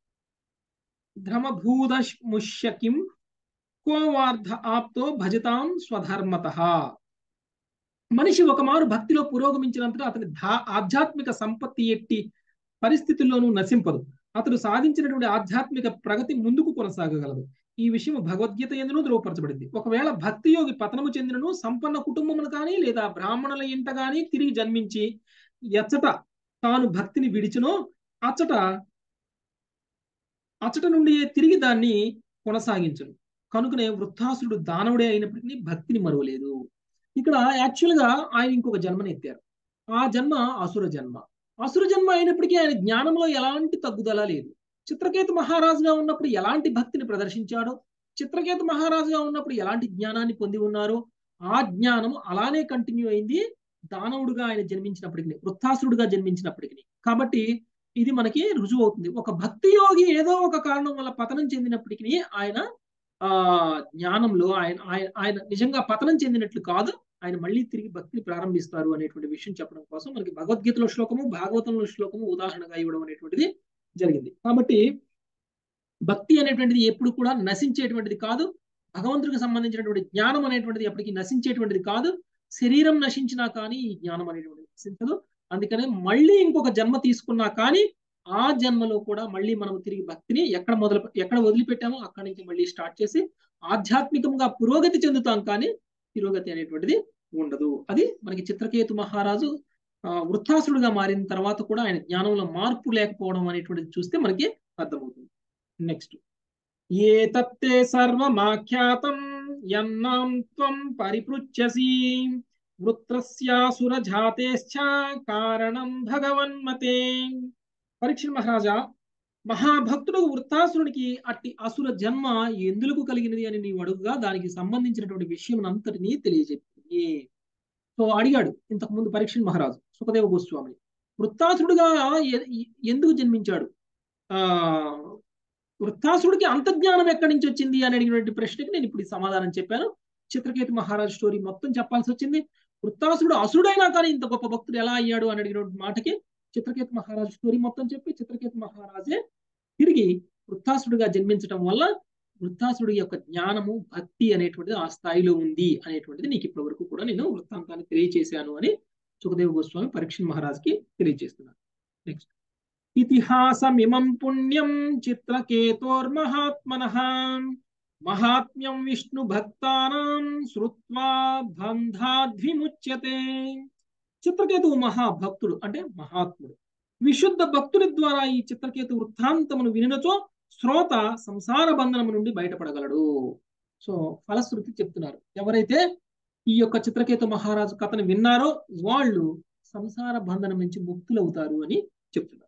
ధ్రమభూదముష్యకిం కోవార్ధ ఆప్తో భజతాం స్వధర్మతః. మనిషి ఒకమారు భక్తిలో పురోగమించినంతటా అతని ఆధ్యాత్మిక సంపత్తి ఎట్టి పరిస్థితుల్లోనూ నశింపదు. అతడు సాధించినటువంటి ఆధ్యాత్మిక ప్రగతి ముందుకు కొనసాగగలదు. ఈ విషయం భగవద్గీత యందును ధృవపరచబడింది. ఒకవేళ భక్తి యోగి పతనము చెందినను సంపన్న కుటుంబమును కానీ లేదా బ్రాహ్మణుల ఇంట కానీ తిరిగి జన్మించి ఎచ్చట తాను భక్తిని విడిచినో అచ్చట అచ్చట నుండి తిరిగి దాన్ని కొనసాగించను. కనుకనే వృత్తాసురుడు దానవుడే అయినప్పటికీ భక్తిని మరువలేదు. ఇక్కడ యాక్చువల్ గా ఆయన ఇంకొక జన్మని ఎత్తారు. ఆ జన్మ అసుర జన్మ. అసుర జన్మ అయినప్పటికీ ఆయన జ్ఞానంలో ఎలాంటి తగ్గుదల లేదు. చిత్రకేతు మహారాజుగా ఉన్నప్పుడు ఎలాంటి భక్తిని ప్రదర్శించాడో, చిత్రకేతు మహారాజుగా ఉన్నప్పుడు ఎలాంటి జ్ఞానాన్ని పొంది ఉన్నారో ఆ జ్ఞానం అలానే కంటిన్యూ అయింది దానవుడుగా ఆయన జన్మించినప్పటికీ, వృత్తాసురుడుగా జన్మించినప్పటికీ. కాబట్టి ఇది మనకి రుజువు అవుతుంది. ఒక భక్తి యోగి ఏదో ఒక కారణం వల్ల పతనం చెందినప్పటికీ ఆయన ఆ జ్ఞానంలో ఆయన ఆయన ఆయన నిజంగా పతనం చెందినట్లు కాదు, ఆయన మళ్ళీ తిరిగి భక్తిని ప్రారంభిస్తారు అనేటువంటి విషయం చెప్పడం కోసం మనకి భగవద్గీతలో శ్లోకము, భాగవతంలో శ్లోకము ఉదాహరణగా ఇవ్వడం అనేటువంటిది జరిగింది. కాబట్టి భక్తి అనేటువంటిది ఎప్పుడు కూడా నశించేటువంటిది కాదు. భగవంతుడికి సంబంధించినటువంటి జ్ఞానం అనేటువంటిది ఎప్పటికీ నశించేటువంటిది కాదు. శరీరం నశించినా కానీ ఈ జ్ఞానం అనేటువంటిది నశించదు. అందుకనే మళ్ళీ ఇంకొక జన్మ తీసుకున్నా కానీ ఆ జన్మలో కూడా మళ్ళీ మనం తిరిగి భక్తిని ఎక్కడ మొదలు ఎక్కడ వదిలిపెట్టామో అక్కడి నుంచి మళ్ళీ స్టార్ట్ చేసి ఆధ్యాత్మికంగా పురోగతి చెందుతాం, కానీ తిరోగతి అనేటువంటిది ఉండదు. అది మనకి చిత్రకేతు మహారాజు వృత్తాసురుడుగా మారిన తర్వాత కూడా ఆయన జ్ఞానంలో మార్పు లేకపోవడం అనేటువంటిది చూస్తే మనకి అర్థమవుతుంది. నెక్స్ట్, ఏ తత్తే సర్వమాఖ్యాతం యన్నాం త్వం పరిపృచ్ఛసి వృత్రస్యాసురజాతేశ్చ కారణం భగవన్మతే. పరీక్షిత్ మహారాజా, మహాభక్తుడు వృత్తాసురునికి అట్టి అసుర జన్మ ఎందులకు కలిగినది అని నీవు అడుగుగా దానికి సంబంధించినటువంటి విషయం అంతటినీ తెలియజెప్పింది. సో అడిగాడు ఇంతకు ముందు పరీక్షిత్ మహారాజు సుఖదేవ గోస్వామిని, వృత్తాసురుడుగా ఎందుకు జన్మించాడు, ఆ వృత్తాసురుడికి అంతర్జ్ఞానం ఎక్కడి నుంచి వచ్చింది అని అడిగినటువంటి ప్రశ్నకి నేను ఇప్పుడు సమాధానం చెప్పాను. చిత్రకేతు మహారాజు స్టోరీ మొత్తం చెప్పాల్సి వచ్చింది. వృత్తాసురుడు అసురుడైనా కానీ ఇంత గొప్ప భక్తుడు ఎలా అయ్యాడు అని అడిగినటువంటి మాటకి చిత్రకేతు మహారాజు స్టోరీ మొత్తం చెప్పి చిత్రకేతు మహారాజే తిరిగి వృత్తాసురుడిగా జన్మించడం వల్ల వృత్తాసురుడి యొక్క జ్ఞానము, భక్తి అనేటువంటిది ఆ స్థాయిలో ఉంది అనేటువంటిది నీకు ఇప్పటి వరకు కూడా నేను వృత్తాంతాన్ని తెలియజేశాను అని సుఖదేవ గోస్వామి పరీక్షిత్ మహారాజుకి తెలియజేస్తున్నాను. నెక్స్ట్, ఇతిహాసమిమం పుణ్యం చిత్రకేతోర్మహాత్మనః మహాత్మ్యం విష్ణు భక్తానాం శ్రుత్వా బంధాద్విముచ్యతే. చిత్రకేతువు మహాభక్తుడు అంటే మహాత్ముడు. విశుద్ధ భక్తుడి ద్వారా ఈ చిత్రకేతు వృత్తాంతమును వినినచో శ్రోత సంసార బంధనము నుండి బయటపడగలడు. సో ఫలశ్రుతి చెప్తున్నారు, ఎవరైతే ఈ యొక్క చిత్రకేతు మహారాజు కథను విన్నారో వాళ్ళు సంసార బంధనం నుంచి ముక్తులవుతారు అని చెప్తున్నారు.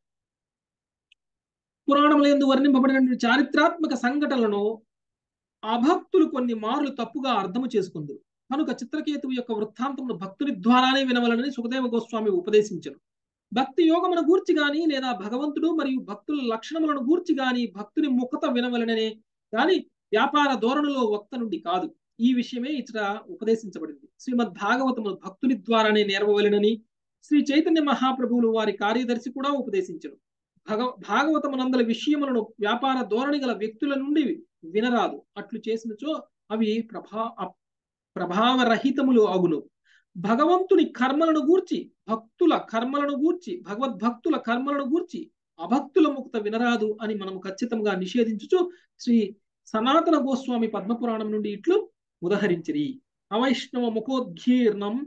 పురాణముల యందు వర్ణింపబడిన చారిత్రాత్మక సంఘటనలను అభక్తులు కొన్ని మార్లు తప్పుగా అర్థము చేసుకుందరు. కనుక చిత్రకేతువు యొక్క వృత్తాంతమును భక్తుని ద్వారానే వినవలనని సుఖదేవ గోస్వామి ఉపదేశించను. భక్తి యోగమును గూర్చి గాని లేదా భగవంతుడు మరియు భక్తుల లక్షణములను గూర్చి గాని భక్తుని ముఖత వినవలననే గాని వ్యాపార ధోరణిలో వక్త నుండి కాదు. ఈ విషయమే ఇచ్చట ఉపదేశించబడింది. శ్రీమద్ భాగవతము భక్తుని ద్వారానే నేర్వవలెనని శ్రీ చైతన్య మహాప్రభువులు వారి కార్యదర్శి కూడా ఉపదేశించను. భగ భాగవతమునందల విషయములను వ్యాపార ధోరణి గల వ్యక్తుల నుండి వినరాదు. అట్లు చేసినచో అవి ప్రభా ప్రభావరహితములు అగును. భగవంతుని కర్మలను గూర్చి భక్తుల కర్మలను గూర్చి భగవద్భక్తుల కర్మలను గూర్చి అభక్తుల ముక్త వినరాదు అని మనం ఖచ్చితంగా నిషేధించుచు శ్రీ సనాతన గోస్వామి పద్మపురాణం నుండి ఇట్లు ఉదహరించిరి. అవైష్ణవ ముఖోద్గీర్ణం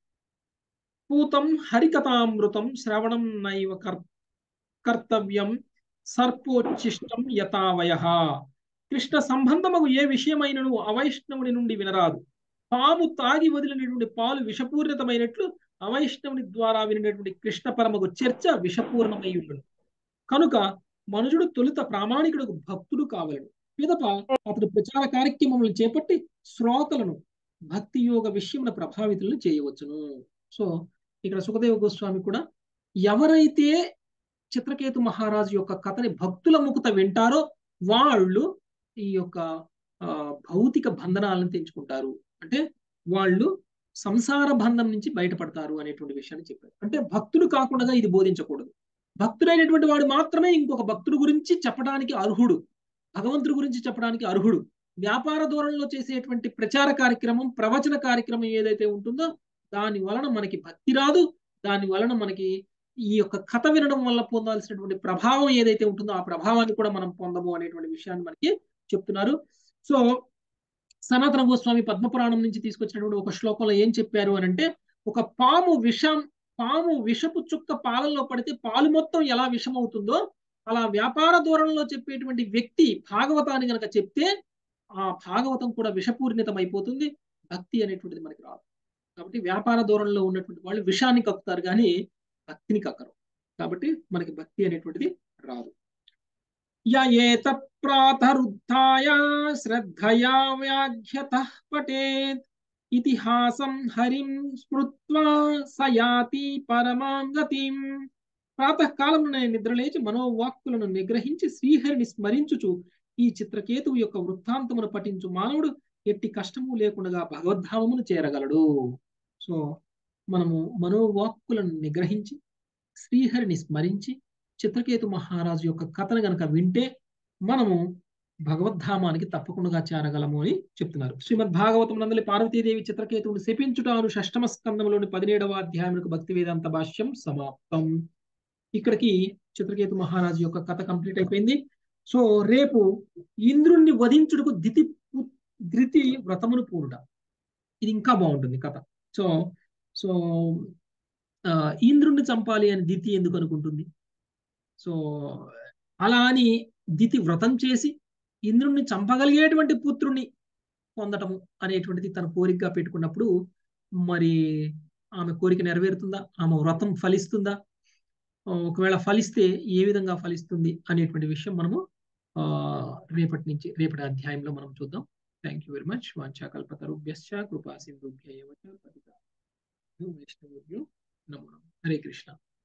పూతం హరికథామృతం శ్రవణం నైవ కర్ కర్తవ్యం సర్పోచ్చిష్టం యథావయః. కృష్ణ సంబంధముకు ఏ విషయమైనను అవైష్ణవుని నుండి వినరాదు. పాము తాగి వదిలినటువంటి పాలు విషపూరితమైనట్లు అవైష్ణవుని ద్వారా వినినటువంటి కృష్ణ పరమకు చర్చ విషపూర్ణమై ఉండను. కనుక మనుషుడు తొలుత ప్రామాణికుడు భక్తుడు కావలను. పిదప అతడు ప్రచార కార్యక్రమములను చేపట్టి శ్రోతలను భక్తి యోగ విషయమున ప్రభావితులను చేయవచ్చును. సో ఇక్కడ సుఖదేవ గోస్వామి కూడా ఎవరైతే చిత్రకేతు మహారాజు యొక్క కథని భక్తుల ముఖత వింటారో వాళ్ళు ఈ యొక్క ఆ భౌతిక బంధనాలను తెంచుకుంటారు, అంటే వాళ్ళు సంసార బంధం నుంచి బయటపడతారు అనేటువంటి విషయాన్ని చెప్పారు. అంటే భక్తుడు కాకుండా ఇది బోధించకూడదు. భక్తుడైనటువంటి వాడు మాత్రమే ఇంకొక భక్తుడి గురించి చెప్పడానికి అర్హుడు, భగవంతుడి గురించి చెప్పడానికి అర్హుడు. వ్యాపార ధోరణిలో చేసేటువంటి ప్రచార కార్యక్రమం, ప్రవచన కార్యక్రమం ఏదైతే ఉంటుందో దాని వలన మనకి భక్తి రాదు. దాని వలన మనకి ఈ యొక్క కథ వినడం వల్ల పొందాల్సినటువంటి ప్రభావం ఏదైతే ఉంటుందో ఆ ప్రభావాన్ని కూడా మనం పొందము అనేటువంటి విషయాన్ని మనకి చెప్తున్నారు. సో సనాతన గోస్వామి పద్మపురాణం నుంచి తీసుకొచ్చినటువంటి ఒక శ్లోకంలో ఏం చెప్పారు అని అంటే, ఒక పాము విషం పాము విషపు చుక్క పాలల్లో పడితే పాలు మొత్తం ఎలా విషం అవుతుందో అలా వ్యాపార ధోరణిలో చెప్పేటువంటి వ్యక్తి భాగవతాన్ని కనుక చెప్తే ఆ భాగవతం కూడా విషపూరితం అయిపోతుంది, భక్తి అనేటువంటిది మనకి రాదు. కాబట్టి వ్యాపార ధోరణిలో ఉన్నటువంటి వాళ్ళు విషాన్ని కక్కుతారు కానీ భక్తిని కక్కరు. కాబట్టి మనకి భక్తి అనేటువంటిది రాదు. యయేత ప్రాతరుద్ధాయ శ్రద్ధయా వ్యాఘ్యతః పఠేత్ ఇతిహాసం హరిం స్మృత్వా సయాతి పరమాం గతిం. ప్రాతకాలమున నిద్రలేచి మనోవాక్కులను నిగ్రహించి శ్రీహరిని స్మరించుచు ఈ చిత్రకేతువు యొక్క వృత్తాంతమును పఠించు మానవుడు ఎట్టి కష్టము లేకుండా భగవద్ధామమును చేరగలడు. సో మనము మనోవాక్కులను నిగ్రహించి శ్రీహరిని స్మరించి చిత్రకేతు మహారాజు యొక్క కథను గనక వింటే మనము భగవద్ధామానికి తప్పకుండా చేరగలము అని చెప్తున్నారు. శ్రీమద్ భాగవతం నందలి పార్వతీదేవి చిత్రకేతువుని శపించుటాను షష్టమ స్కందములోని పదిహేడవ అధ్యాయములకు భక్తి వేదాంత భాష్యం సమాప్తం. ఇక్కడికి చిత్రకేతు మహారాజు యొక్క కథ కంప్లీట్ అయిపోయింది. సో రేపు ఇంద్రుణ్ణి వధించుటకు దితి ధృతి వ్రతమును పూనుట, ఇది ఇంకా బాగుంటుంది కథ. సో సో ఆ ఇంద్రుణ్ణి చంపాలి అని దితి ఎందుకు అనుకుంటుంది? సో అలా అని దితి వ్రతం చేసి ఇంద్రుణ్ణి చంపగలిగేటువంటి పుత్రుణ్ణి పొందటము అనేటువంటిది తన కోరికగా పెట్టుకున్నప్పుడు మరి ఆమె కోరిక నెరవేరుతుందా? ఆమె వ్రతం ఫలిస్తుందా? ఒకవేళ ఫలిస్తే ఏ విధంగా ఫలిస్తుంది అనేటువంటి విషయం మనము ఆ రేపటి నుంచి రేపటి అధ్యాయంలో మనం చూద్దాం. Thank you very much. వాంఛాకల్పతరుభ్యశ్చ కృపా సింధుభ్యో వైష్ణవేభ్యో నమో నమః. హరే కృష్ణ.